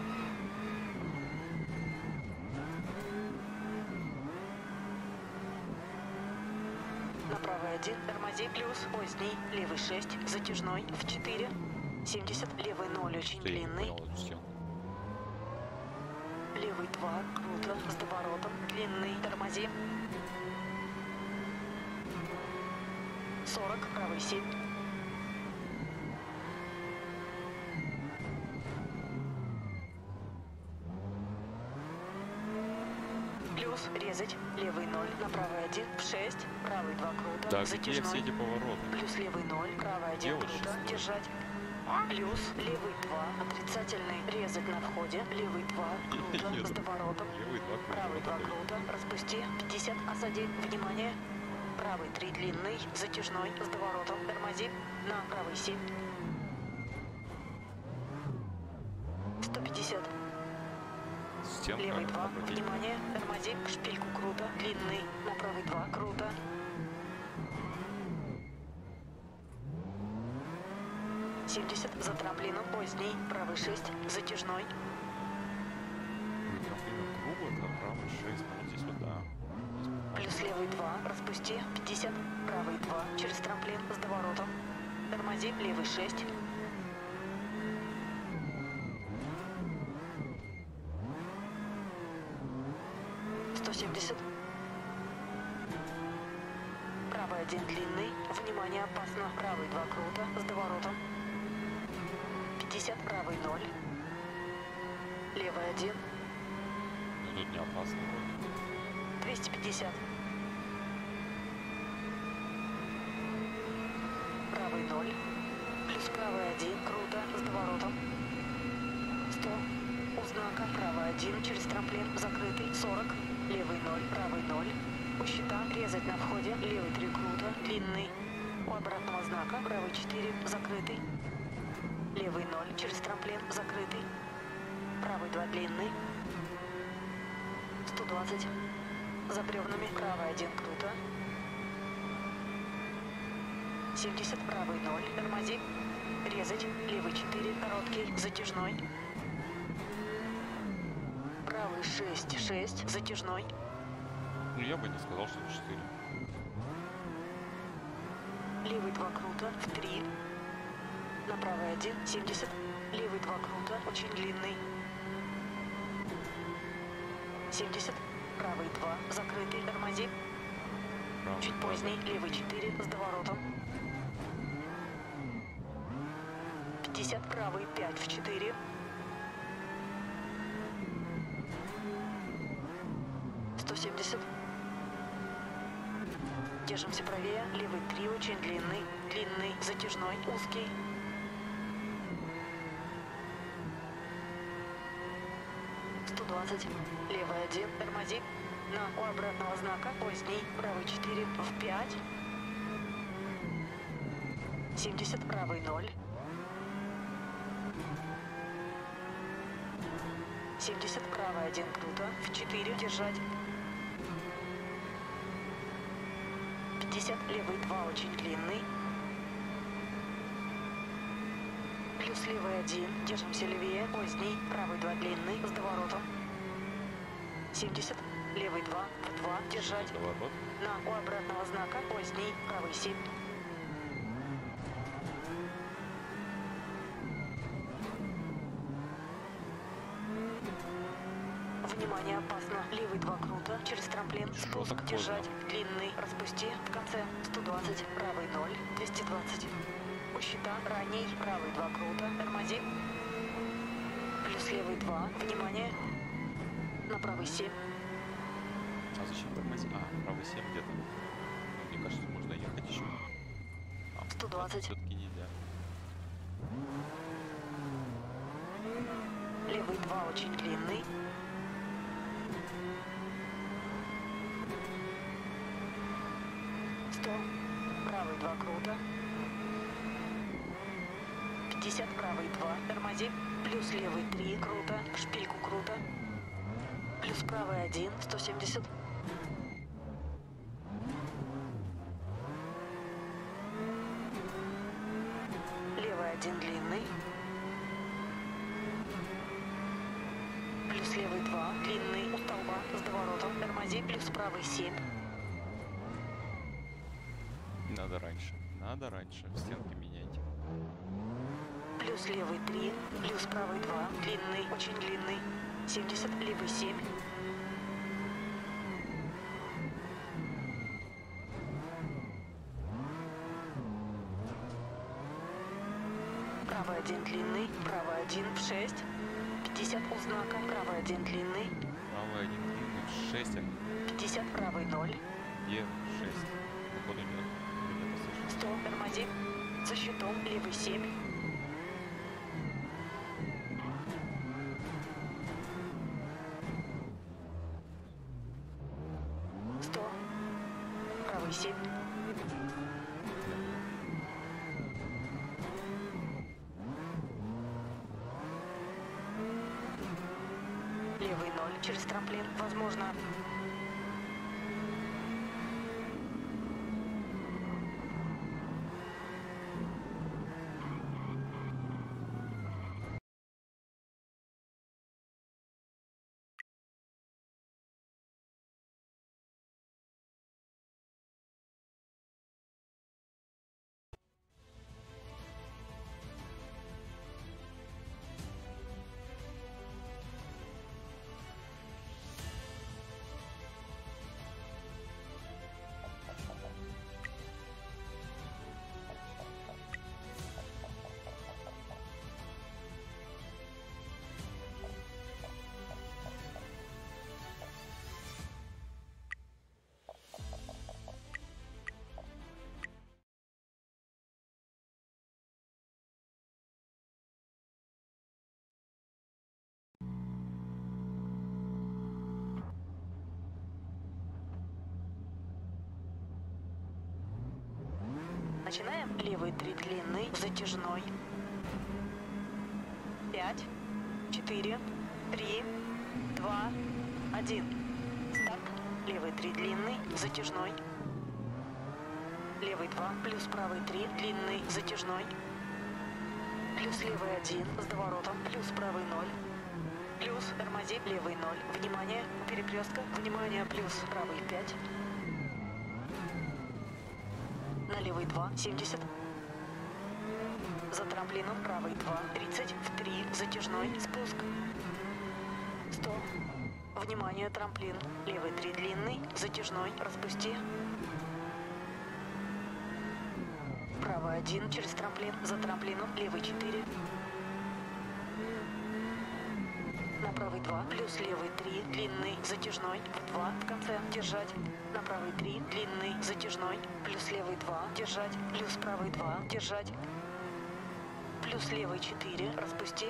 На правый 1, тормози, плюс поздний, левый 6, затяжной, в 4. 70, левый 0 очень Что я не длинный. понял эту стенку. Левый 2, круто, с доворотом, длинный, тормози. 40, правый 7. Плюс, резать, левый 0, на правый 1, в 6, правый 2, круто, Да, где все затяжной. эти повороты? Плюс левый 0, правый 1, Делать круто, шестой. держать. Плюс левый 2, отрицательный, резать на входе, левый 2, круто, с доворотом. Левый 2 Правый 2 круто, распусти, 50, осади, внимание. Правый 3 длинный, затяжной, с доворотом, тормози, на правый 7. 150, Стенка. левый 2, напротив. внимание, тормози, шпильку круто, длинный, на правый 2, круто. 70, за трамплином, поздний, правый 6, затяжной. Круглый, это правый 6, вот здесь вот, да. Плюс левый 2, распусти, 50, правый 2, через трамплин, с доворотом. Тормози, левый 6. Правый 1 длинный, внимание, опасно, правый 2 круто, с доворотом. 50, правый 0. Левый 1, Ну тут не опасно вроде. 250. Правый 0. Плюс правый 1. Круто. С доворотом. 100. У знака правый 1. Через трамплин. Закрытый. 40. Левый 0. Правый 0. У щита. Резать на входе. Левый 3. Круто. Длинный. У обратного знака. Правый 4. Закрытый. Левый 0. Через трамплин. Закрытый. Правый 2. Длинный. 120. За бревнами правый 1 круто. 70, правый 0, тормози. Резать, левый 4, короткий, затяжной. Правый 6, 6, затяжной. Ну я бы не сказал, что это 4. Левый 2 круто, в 3. На правый 1, 70. Левый 2 круто, очень длинный. 70. Правый 2, закрытый, тормози. Правый Чуть 2. поздний, левый 4, с доворотом. 50, правый 5 в 4. 170. Держимся правее, левый 3 очень длинный, длинный, затяжной, узкий. 120. Левый 1, тормози. На у обратного знака, поздний, правый 4 в 5. 70, правый 0. 70, правый 1, круто, в 4, держать. 50, левый 2, очень длинный. Плюс левый 1, держимся левее, поздний, правый 2, длинный, с доворотом. 70, левый 2, в 2, держать. Доворот. На у обратного знака, поздний, правый 7. Внимание, опасно. Левый 2 круто, через трамплин, Что спуск, так держать. поздно? Длинный, распусти, в конце. 120, правый 0, 220. У щита, ранний, правый 2 круто, тормози. Плюс левый 2, внимание. На правый 7. А зачем тормозить? А, правый 7 где-то. Мне кажется, можно ехать еще. 120. Все-таки нельзя. 2 очень длинный. 100, правый 2 круто. 50, правый 2, тормози. Плюс левый 3, круто. Шпильку круто. Плюс правый 1, 170. Левый 1 длинный. Плюс левый 2, длинный, у столба, с доворотом. Тормози, плюс правый 7. Надо раньше. Стенки меняйте. Плюс левый 3, плюс правый 2, длинный, очень длинный. 70, левый 7. Правый 1 длинный, правый 1 в 6. 50 у знака, правый 1 длинный. Правый 1 длинный, 6, 50, правый 0. где 6? Походу нет. Где-то слышно. 100, тормози. За щитом, левый 7. Правый 7. Левый 0 через трамплин. Возможно. Начинаем. Левый 3 длинный, затяжной. 5, 4, 3, 2, 1. Старт. Левый 3 длинный, затяжной. Левый 2, плюс правый 3, длинный, затяжной. Плюс левый 1, с доворотом, плюс правый 0. Плюс, тормози, левый 0. Внимание, перекрестка, внимание, плюс правый 5. На левый 2, 70. За трамплином правый 2, 30, в 3, затяжной, спуск. 100. Внимание, трамплин. Левый 3 длинный, затяжной, распусти. Правый 1 через трамплин, за трамплином, левый 4. На правый 2, плюс левый 3, длинный, затяжной, в 2, в конце, держать. На правый 3, длинный, затяжной, плюс левый 2, держать, плюс правый 2, держать. Плюс левый 4, распусти.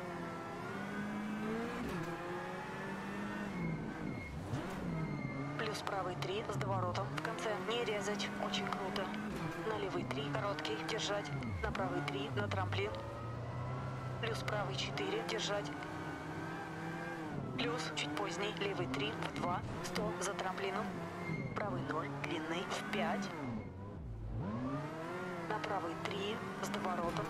Плюс правый 3, с доворотом, в конце, не резать, очень круто. На левый 3, короткий, держать. На правый 3, на трамплин. Плюс правый 4, держать. Плюс, чуть поздний, левый 3, в 2, 100, за трамплином. Правый 0, длинный, в 5. На правый 3, с доворотом.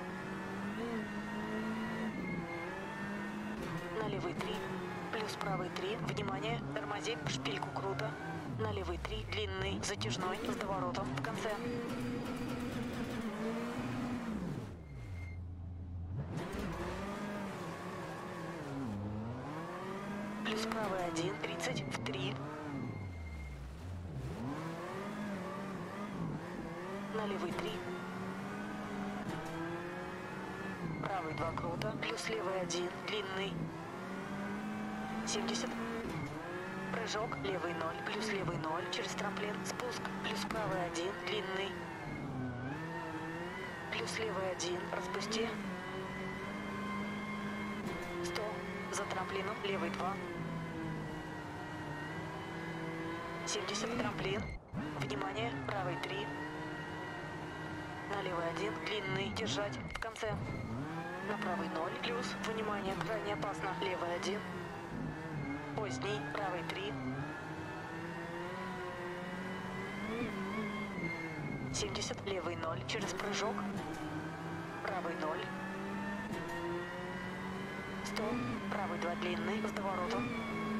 На левый 3, плюс правый 3, внимание, тормози, шпильку круто. На левый 3, длинный, затяжной, с доворотом, в конце. Плюс правый 1, 30, в 3. На левый 3. Правый 2 круто, плюс левый 1, длинный. 70. Прыжок, левый 0, плюс левый 0, через трамплин, спуск, плюс правый 1, длинный. Плюс левый 1, распусти. 100. за трамплином, левый 2. 70 трамплин. Внимание, правый 3. На левый 1, длинный, держать в конце. На правый 0, плюс, внимание, крайне опасно, левый 1. Поздний, правый 3. 70, левый 0, через прыжок. Правый 0. 100, правый 2 длинный, с доворотом.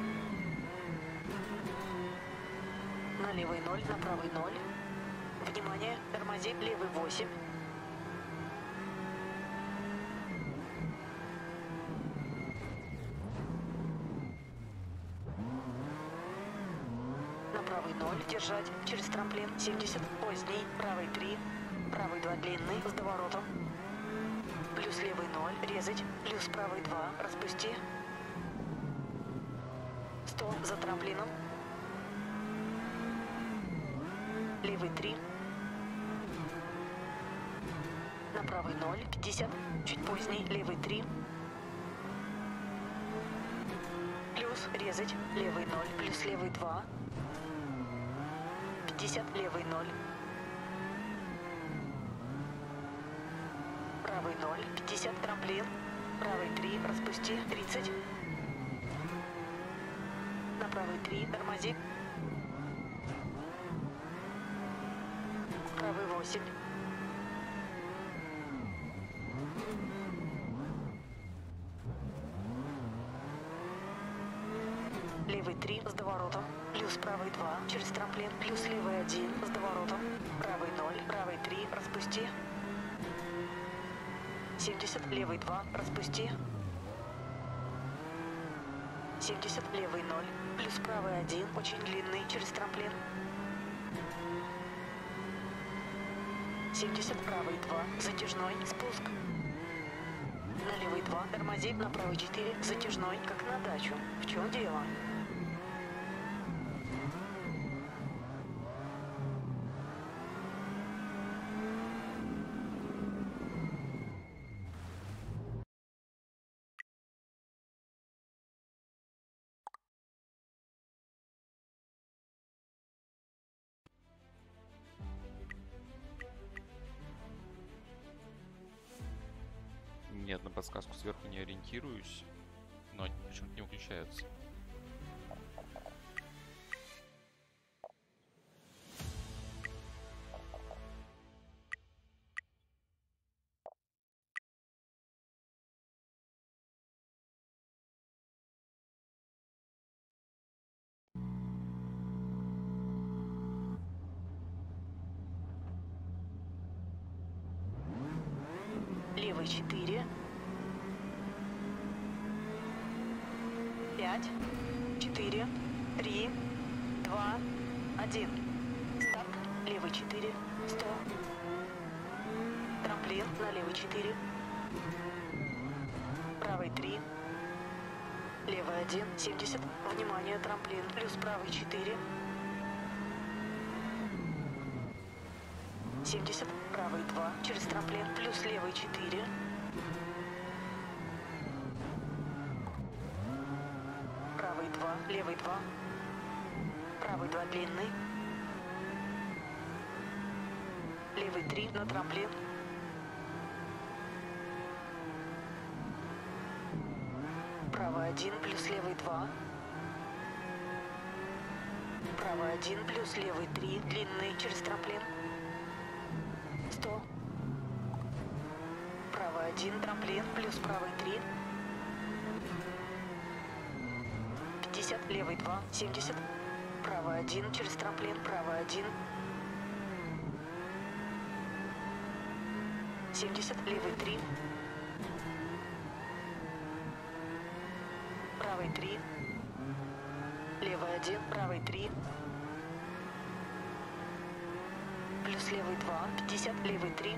На левый 0, на правый 0. Внимание, тормози, левый 8. На правый 0, держать, через трамплин, 70, поздний, правый 3. Правый 2 длинный, с доворотом. Плюс левый 0, резать, плюс правый 2, распусти. 100, за трамплином. Левый 3. На правый 0, 50, чуть поздний, левый 3. Плюс резать, левый 0, плюс левый 2. 50, левый 0. Правый 0, 50, трамплин. Правый 3, распусти, 30. На правый 3, тормози. Правый 8. Левый 3 с доворотом. Плюс правый 2 через трамплин. Плюс левый 1 с доворотом. Правый 0. Правый 3. Распусти. 70. Левый 2. Распусти. 70. Левый 0. Плюс правый 1. Очень длинный через трамплин. 70. Правый 2. Затяжной. Спуск. На левый 2. Тормози. На правый 4. Затяжной. Как на дачу. В чем дело? Нет, на подсказку сверху не ориентируюсь, но они почему-то не выключаются. Левый 4. 5, 4, 3, 2, 1. Старт. Левый 4. 100. Трамплин на левый 4. Правый 3. Левый 1. 70. Внимание, трамплин. Плюс правый 4. 70. Правый 2. Через трамплин. Плюс левый 4. Правый 2. Левый 2. Правый 2 длинный. Левый 3 на трамплин. Правый 1 плюс левый 2. Правый 1 плюс левый 3. Длинный через трамплин. 100. Правый 1 трамплин плюс правый 3. 50. Левый 2. 70. Правый 1 через трамплин. Правый 1. 70. Левый 3. Правый 3. Левый 1. Правый 3. Плюс левый 2. 50. Левый 3.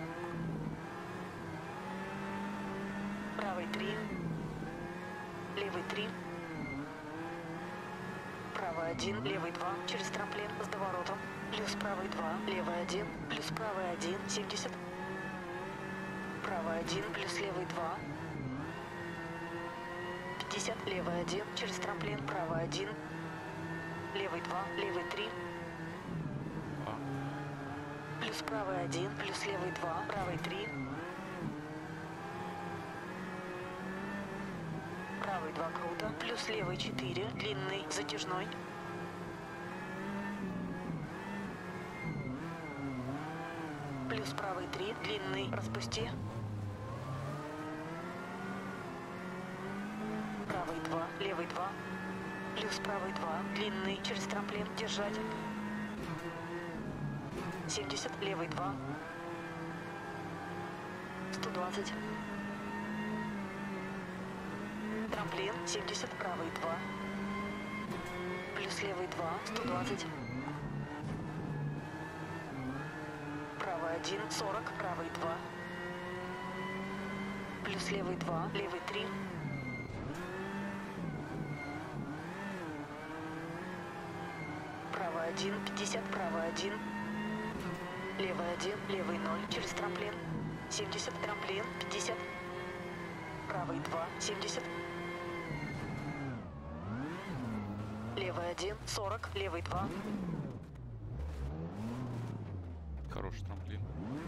Правый 3. Левый 3. Правый 1. Левый 2. Через трамплин с доворотом. Плюс правый 2. Левый 1. Плюс правый 1. 70. Правый 1 плюс левый 2. 50, левый 1, через трамплин, правый 1, левый 2, левый 3, плюс правый 1, плюс левый 2, правый 3, правый 2 круто, плюс левый 4, длинный, затяжной, плюс правый 3, длинный, распусти, правый 2, левый 2, плюс правый 2, длинный, через трамплин, держать, 70, левый 2, 120, трамплин, 70, правый 2, плюс левый 2, 120, правый 1, 40, правый 2, плюс левый 2, левый 3, правый 1, 50, правый 1, левый 1, левый 0, через трамплин, 70, трамплин, 50, правый 2, 70, левый 1, 40, левый 2, Хороший трамплин.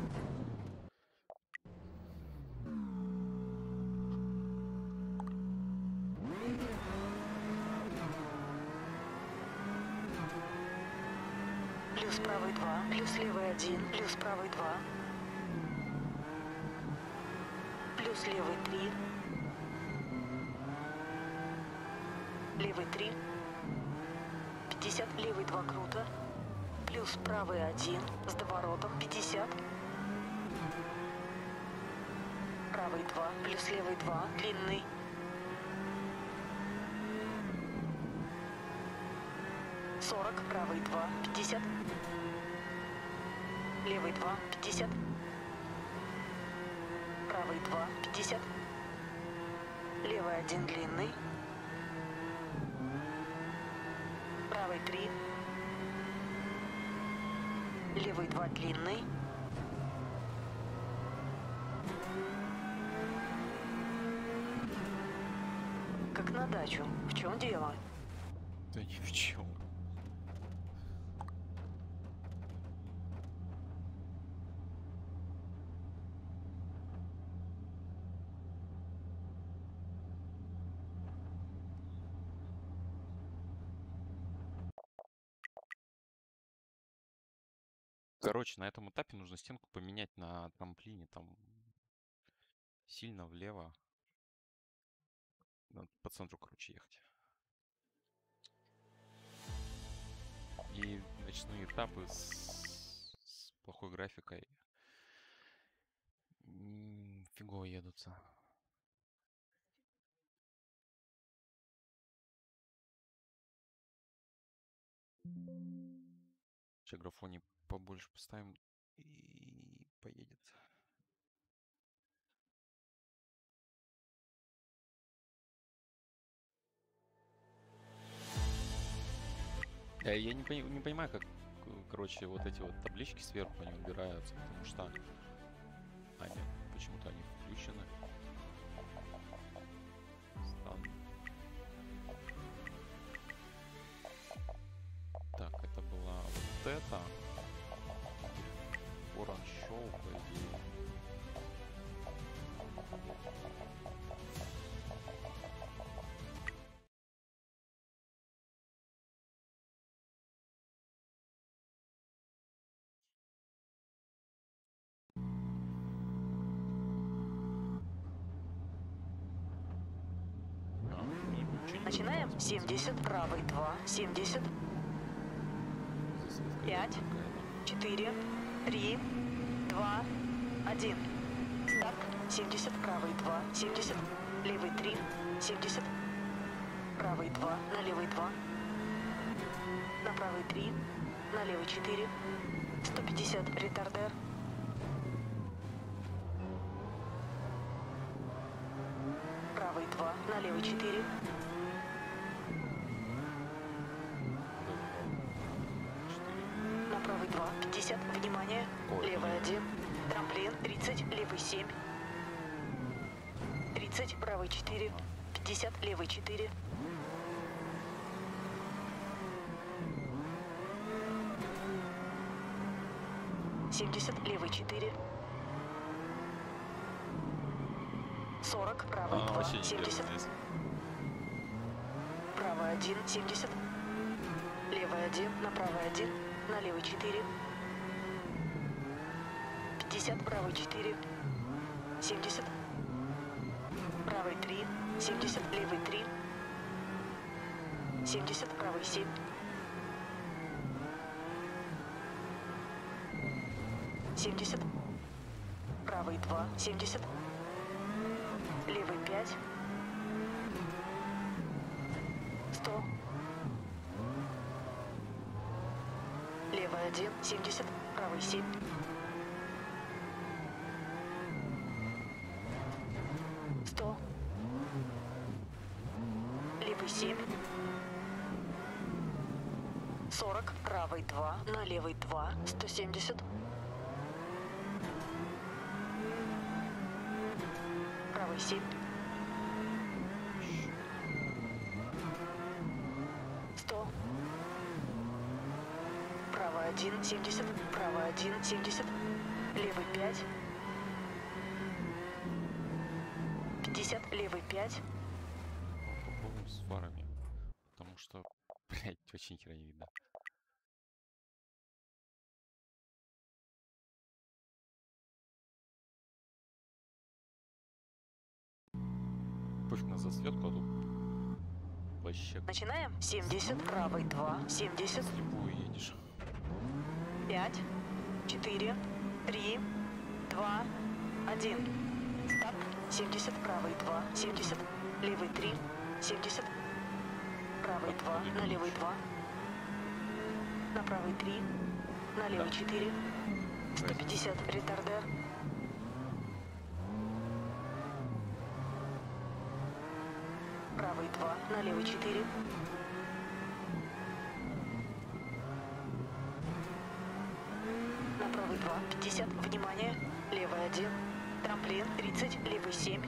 плюс правый 2, плюс левый 1, плюс правый 2, плюс левый 3, левый 3, 50, левый 2 круто, плюс правый 1 с доворотом, 50, правый 2, плюс левый 2, длинный, правый 2, 50, левый 2, 50, правый 2, 50, левый 1 длинный, правый 3, левый 2 длинный, как на дачу. В чем дело? Да ни в чем. Короче, на этом этапе нужно стенку поменять на трамплине, там сильно влево. Надо по центру, короче, ехать. И ночные этапы с плохой графикой фигово едутся. Сейчас графоний побольше поставим и поедет. Я не понимаю, как, короче, вот эти вот таблички сверху они убираются, потому что... А, нет, почему-то они включены. Странно. Так, это была вот эта. Orange Show, по идее. Начинаем. 70, правый 2, 70, 5, 4, 3, 2, 1. Старт. 70, правый 2, 70, левый 3, 70, правый 2, на левый 2, на правый 3, на левый 4, 150, ретардер, правый 2, на левый 4, на правый 2, 50, внимание, левый 1, трамплин, 30, левый 7, 30, правый 4, 50, левый 4. 70, левый 4. 40, правый 2, вообще не 70. держит здесь. Правый 1, 70. Левый 1, на правый 1, на левый 4. 50, правый 4. 70. Правый 3, 70, левый 3. 70, правый 7. 70. Правый 2, 70. Левый 5. 100. Левый 1, 70. Правый 7. 100. Левый 7. 40. Правый 2, на левый 2. 170. Правый 7. 100. Правый 1, 70. Правый 1, 70. Левый 5. 50. Левый 5. Попробуем с фарами. Потому что, блядь, очень хера не видно. Пофиг на засветку, а тут вообще Начинаем. 70. Правый 2, 70. слепую едешь. 5, 4, 3, 2, 1. Старт. 70. Правый 2, 70. Левый 3, 70. Правый 2, на левый 2. На правый 3. На левый 4. 150. Ретардер. Правый 2, на левый 4. На правый 2, 50. Внимание. Левый 1. Трамплин 30, левый 7.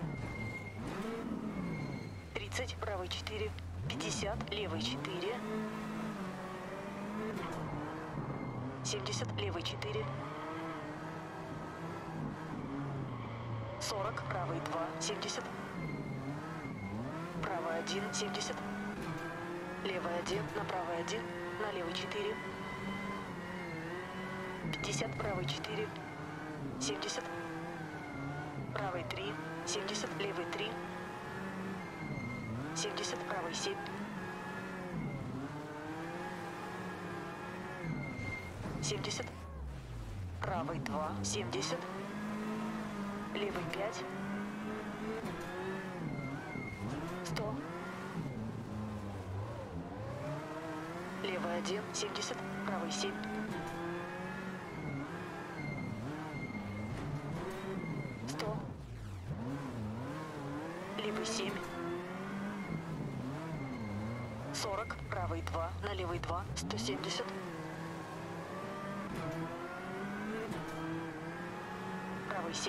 30, правый 4. 50, левый 4. 70, левый 4. 40, правый 2, 70. Правый 1, 70. Левый 1, на правый 1, на левый 4. 50, правый 4. 70. Правый 3, 70, левый 3. 70, правый 7. 70. Правый 2, 70. Левый 5. 100. Левый 1, 70. Правый 7. 100. Левый 7. 40. Правый 2, на левый 2. 170. Правый 7.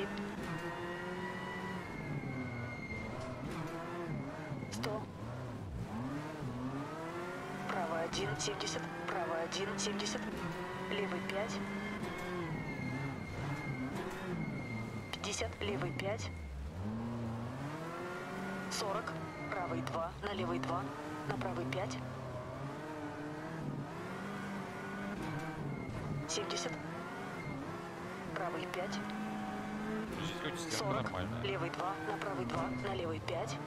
100. Правый 1, 70. Правый 1, 70. Левый 5. 50. Левый 5. 40. Правый 2, на левый 2. На правый 5. 70. Правый 5. Здесь хоть стенка 40. нормальная. Левый 2, на правый 2, на левый 5.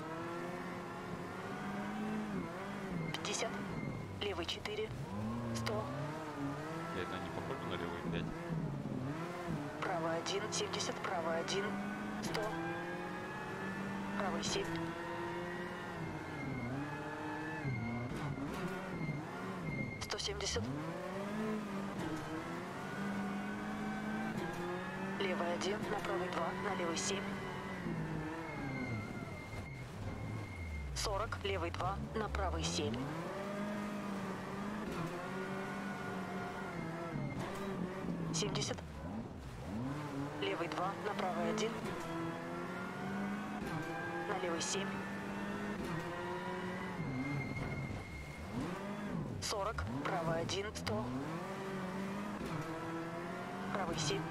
50. Левый 4. 100. Я это не похоже на левый 5. Правый 1, 70. Правый 1. 100. Правый 7. 170. Левый 1, на правый 2, на левый 7. 40, левый 2, на правый 7. 70. Левый 2, на правый 1. На левый 7. 40, правый 1, 100. Правый 7.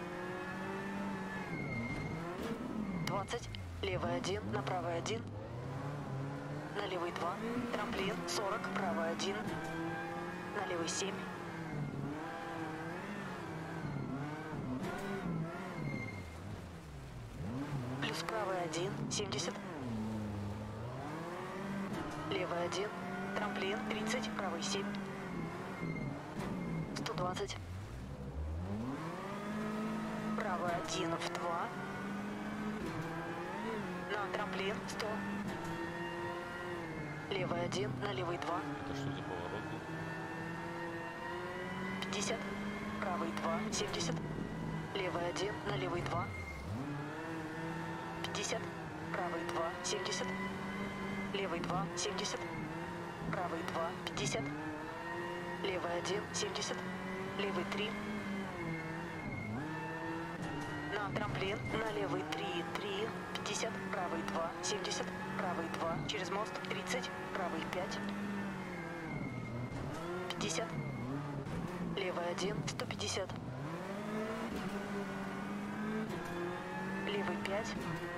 20, левый 1, на правый 1. На левый 2. Трамплин 40, правый 1. На левый 7. Плюс правый 1, 70. Левый 1. Трамплин 30, правый 7. 120. Правый 1 в 2. На трамплин 100. Левый 1, на левый 2. Это что за поворот был? 50. Правый 2, 70. Левый 1, на левый 2. 50. Правый 2, 70. Левый 2, 70. Правый 2, 50. Левый 1, 70. Левый 3. На трамплин, на левый 3, 3. 50. Правый 2, 70. Правый 2, через мост 30. Правый 5. 50. Левый 1, 150. Левый 5.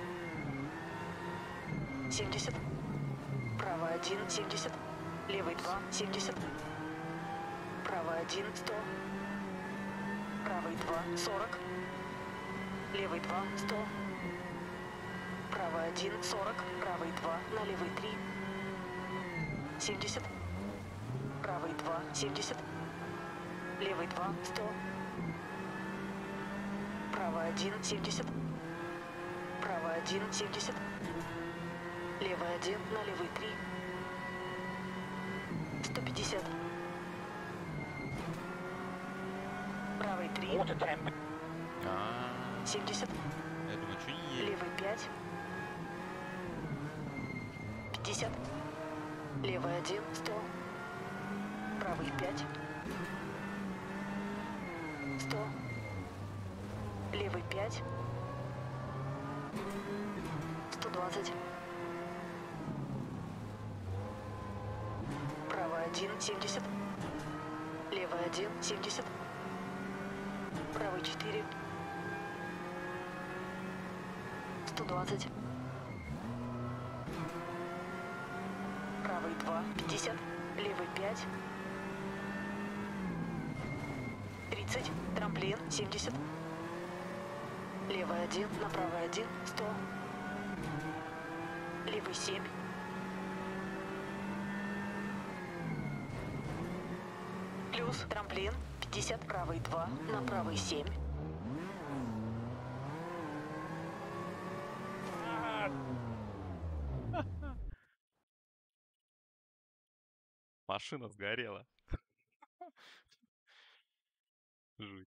70. Правый 1, 70. Левый 2, 70. Правый 1, 100. Правый 2, 40. Левый 2, 100. Правый 1, 40. Правый 2, на левый 3. 70. Правый 2, 70. Левый 2, 100. Правый 1, 70. Правый 1, 70. Левый 1, на левый 3. 150. Правый 3. 70. Я думаю, что не едет. Левый 5. 50. Левый 1, 100. Правый 5. 100. Левый 5. 120. Правый 1, 70. Левый 1, 70. Правый 4. 120. Правый 2, 50. Левый 5. 30. Трамплин 70. Левый 1, на правый 1, 100. Левый 7. Плюс трамплин 50. Правый 2, на правый 7. Машина сгорела. Жуть.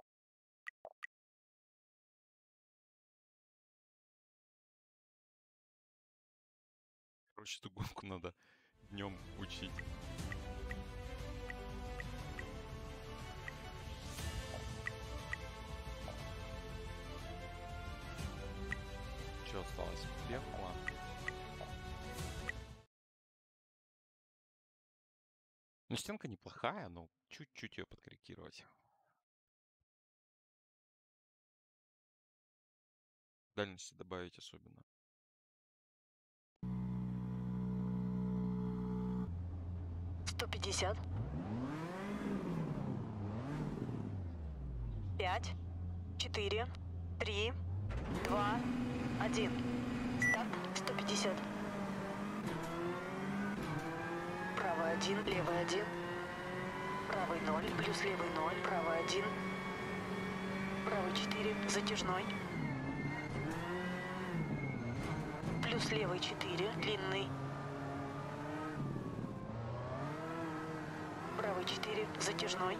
Короче, эту гонку надо днем учить. Что осталось? Первый план. Ну, стенка неплохая, но чуть-чуть ее подкорректировать. Дальности добавить особенно. Сто 50. 5, 4, 3, 2, 1. Старт 150. Правый 1, левый 1. Правый 0, плюс левый 0, правый 1. Правый 4, затяжной. Плюс левый 4, длинный. Правый 4, затяжной.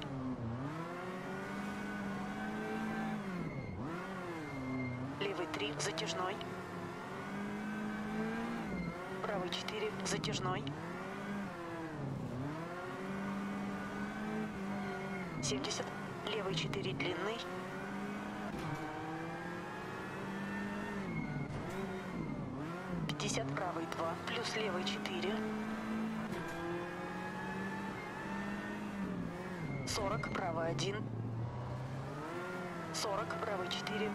Левый 3, затяжной. Правый 4, затяжной. 70, левый 4, длинный. Правый 2, плюс левый 4. 40, правый 1. 40, правый 4.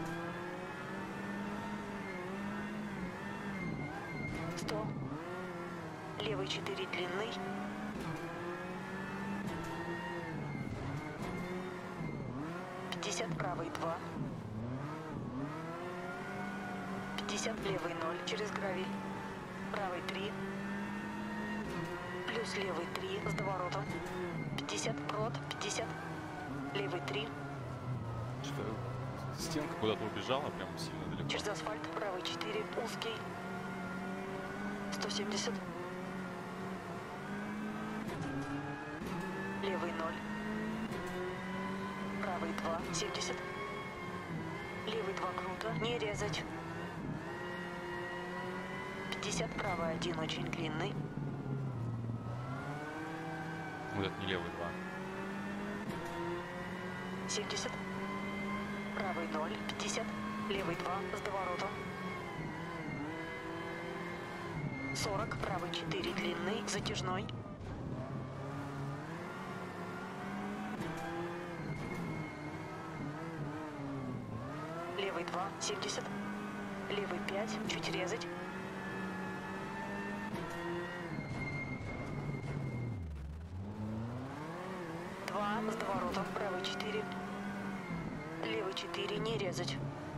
100. Левый 4 длинный. 50, правый 2. 50, левый 0 через гравий. Правый 3. Плюс левый 3 с доворотом. 50 прот, 50. Левый 3. Что-то стенка куда-то убежала, прям сильно далеко. Через асфальт, правый 4, узкий. 170. Левый 0. Правый 2, 70. Левый 2 круто, не резать. 50, правый 1 очень длинный. Вот это не левый 2. 70. Правый 0, 50. Левый 2 с доворотом. 40, правый 4 длинный, затяжной. Левый 2, 70. Левый 5, чуть резать. С доворотом, правый 4. Левый 4, не резать.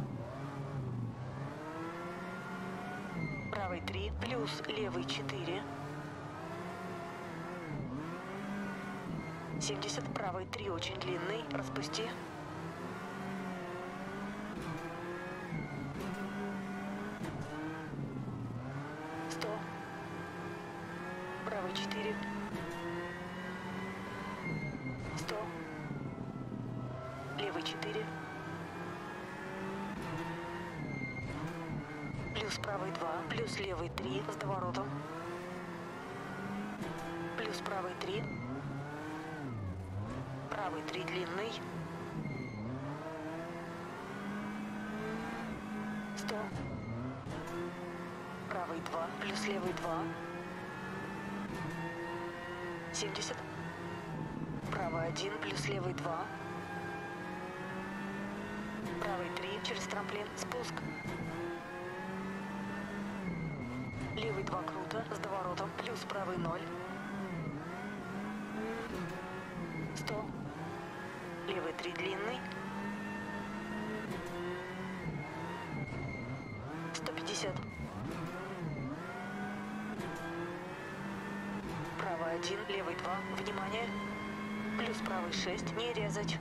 Правый 3, плюс левый 4. 70, правый 3 очень длинный, распусти. Правый 4. 100. Левый 4. Плюс правый 2. Плюс левый 3 с доворотом. Плюс правый 3. Правый 3 длинный. 100. Правый 2. Плюс левый 2. 70. Правый 1 плюс левый 2. Правый 3 через трамплин. Спуск. Левый 2 круто с доворотом. Плюс правый 0. 100. Левый 3 длинный. 150. Правый 1, левый 2. Внимание. Плюс правый 6. Не резать.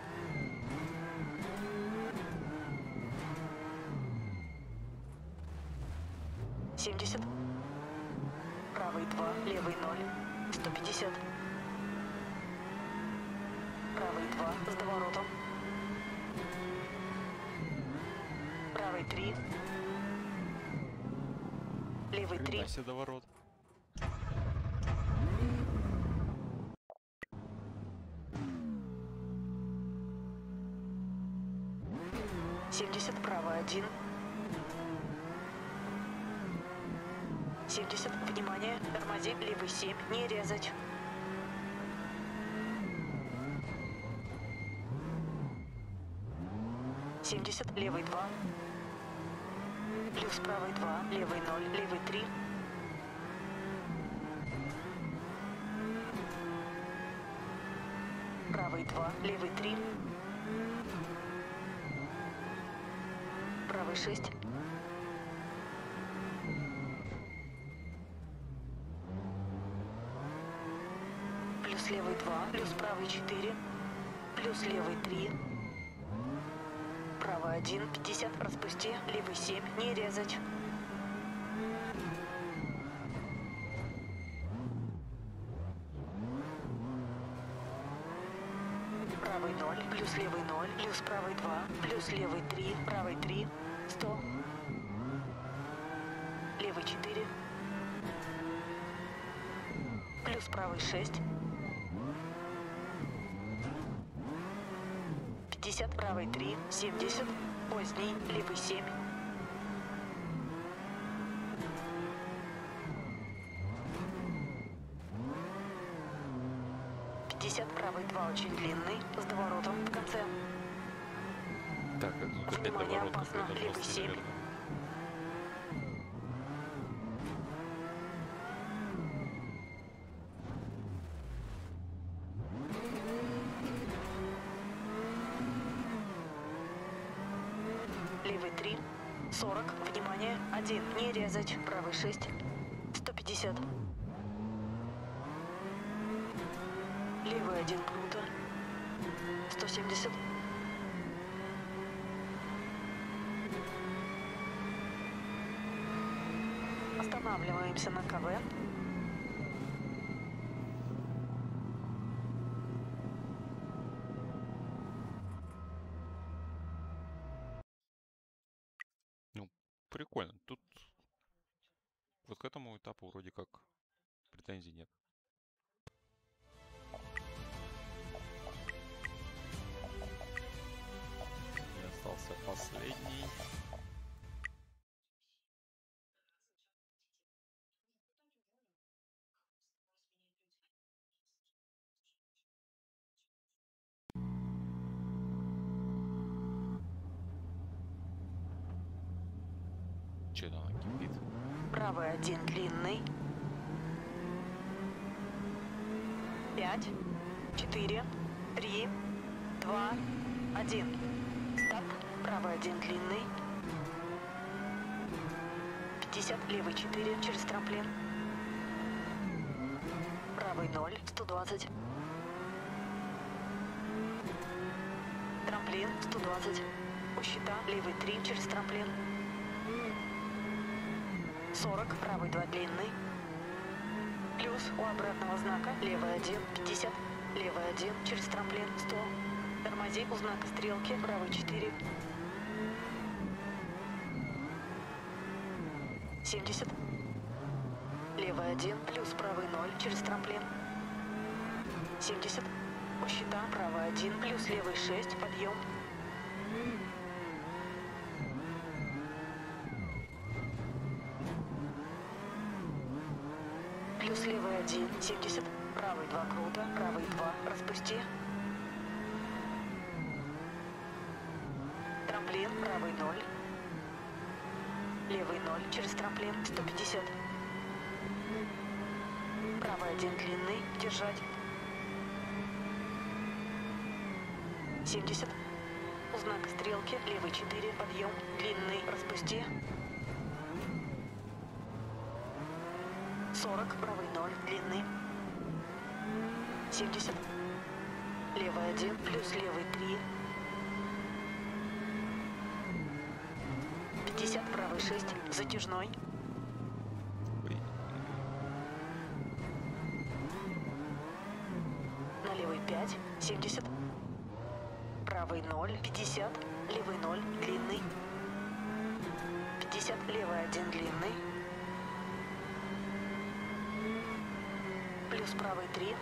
Правый 2, левый 0. 150. Правый 2 с доворотом. Правый 3. Левый 3. Хрена себе доворот. Правый 1. 70. Внимание. Тормози. Левый 7. Не резать. Левый 2. Плюс правый 2. Левый 0. Левый 3. Правый 2. Левый 3. Правый 6. Плюс левый 2. Плюс правый 4. Плюс левый 3. Правый 1. 50. Распусти. Левый 7. Не резать. Правый 0. Плюс левый 0. Плюс правый 2. Плюс левый 3. Правый 3. 100. Левый 4. Плюс правый 6. 50. Правый 3. 70. Поздний. Левый 7. 50. Правый 2. Очень очень длинный, с доворотом в конце. Так, как тут опять Внимание, доворот опасно. какой-то Левый жесткий, 7. наверное. Левый 3. 40. Внимание. 1. Не резать. Правый 6. 150. Левый 1. Круто. 170. Останавливаемся на КВ. Ну, прикольно. Тут вот к этому этапу вроде как претензий нет. И остался последний. Че-то она кипит. Правый 1. Длинный. 5, 4, 3, 2, 1. Старт. Правый 1. Длинный. 50. Левый 4. Через трамплин. Правый 0. 120. Трамплин. 120. У щита. Левый 3. Через трамплин. 40. Правый 2. Длинный. Плюс у обратного знака. Левый 1. 50. Левый 1. Через трамплин. 100. Тормози у знака стрелки. Правый 4. 70. Левый 1. Плюс правый 0. Через трамплин. 70. У щита. Правый 1. Плюс левый 6. Подъем. Плюс левый 1. 70. Правый 2. Круто. Правый 2. Распусти. Трамплин. Правый 0. Левый 0. Через трамплин. 150. Правый 1. Длинный. Держать. 70. У знака стрелки. Левый 4. Подъем. Длинный. Распусти. 40. Правый 0. Длинный. 70. Левый 1. Плюс левый 3. 50. Правый 6. Затяжной. Ой. На левый 5. 70. Правый 0. 50. Левый 0. Длинный. 50. Левый 1. Длинный. Плюс правый 3.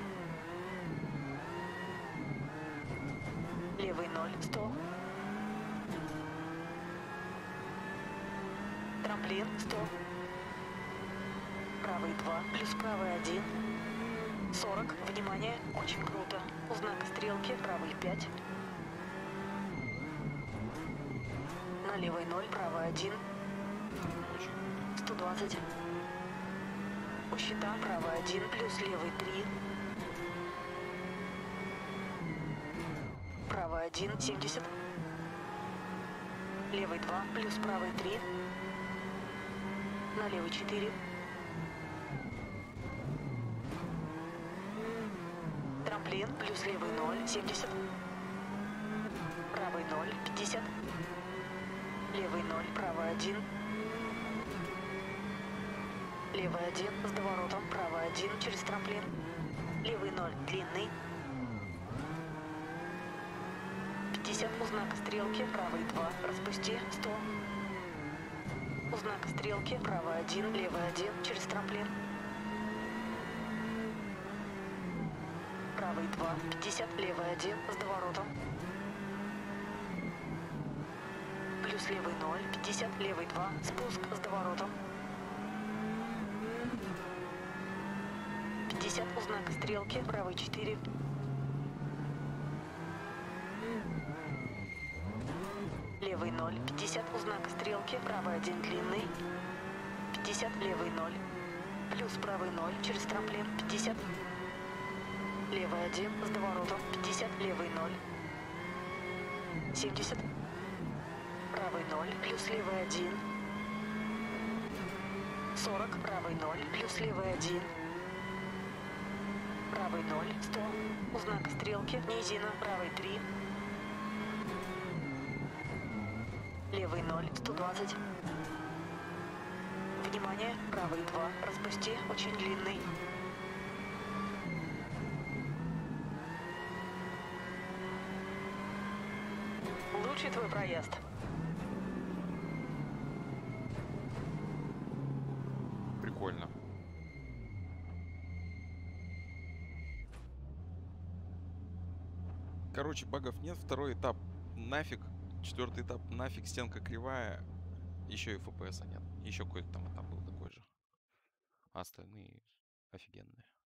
Левый 0. 100. Трамплин. 100. Правый 2. Плюс правый 1. 40. Внимание. Очень круто. У знака стрелки. Правый 5. На левый 0. Правый 1. Очень 120. У щита правый 1. Плюс левый 3. Правый 1. 70. Левый 2. Плюс правый 3. На левый 4. Трамплин. Плюс левый 0. 70. Правый 0. 50. Левый 0. Правый 1. Левый 1 с доворотом. Правый 1 через трамплин. Левый 0. Длинный. 50 у знака стрелки. Правый 2. Распусти. 100. У знака стрелки. Правый 1. Левый 1 через трамплин. Правый 2. 50. Левый 1 с доворотом. Плюс левый 0. 50. Левый 2. Спуск с доворотом. 50 у знака стрелки. Правый 4. левый 0. 50 у знака стрелки. Правый 1 длинный. 50 левый 0. Плюс правый 0 через трамплин. 50 левый 1 с доворотом. 50 левый 0. 70 правый 0 плюс левый 1. 40 правый 0 плюс левый 1. Правый 0. 100 у знака стрелки. Низина. Правый 3. Левый 0. 120. Внимание, правый 2. Распусти, очень длинный. Лучший твой проезд. Прикольно. Короче, багов нет. Второй этап нафиг. Четвертый этап нафиг. Стенка кривая. Еще и FPS нет. Еще какой-то там этап был такой же. А остальные офигенные.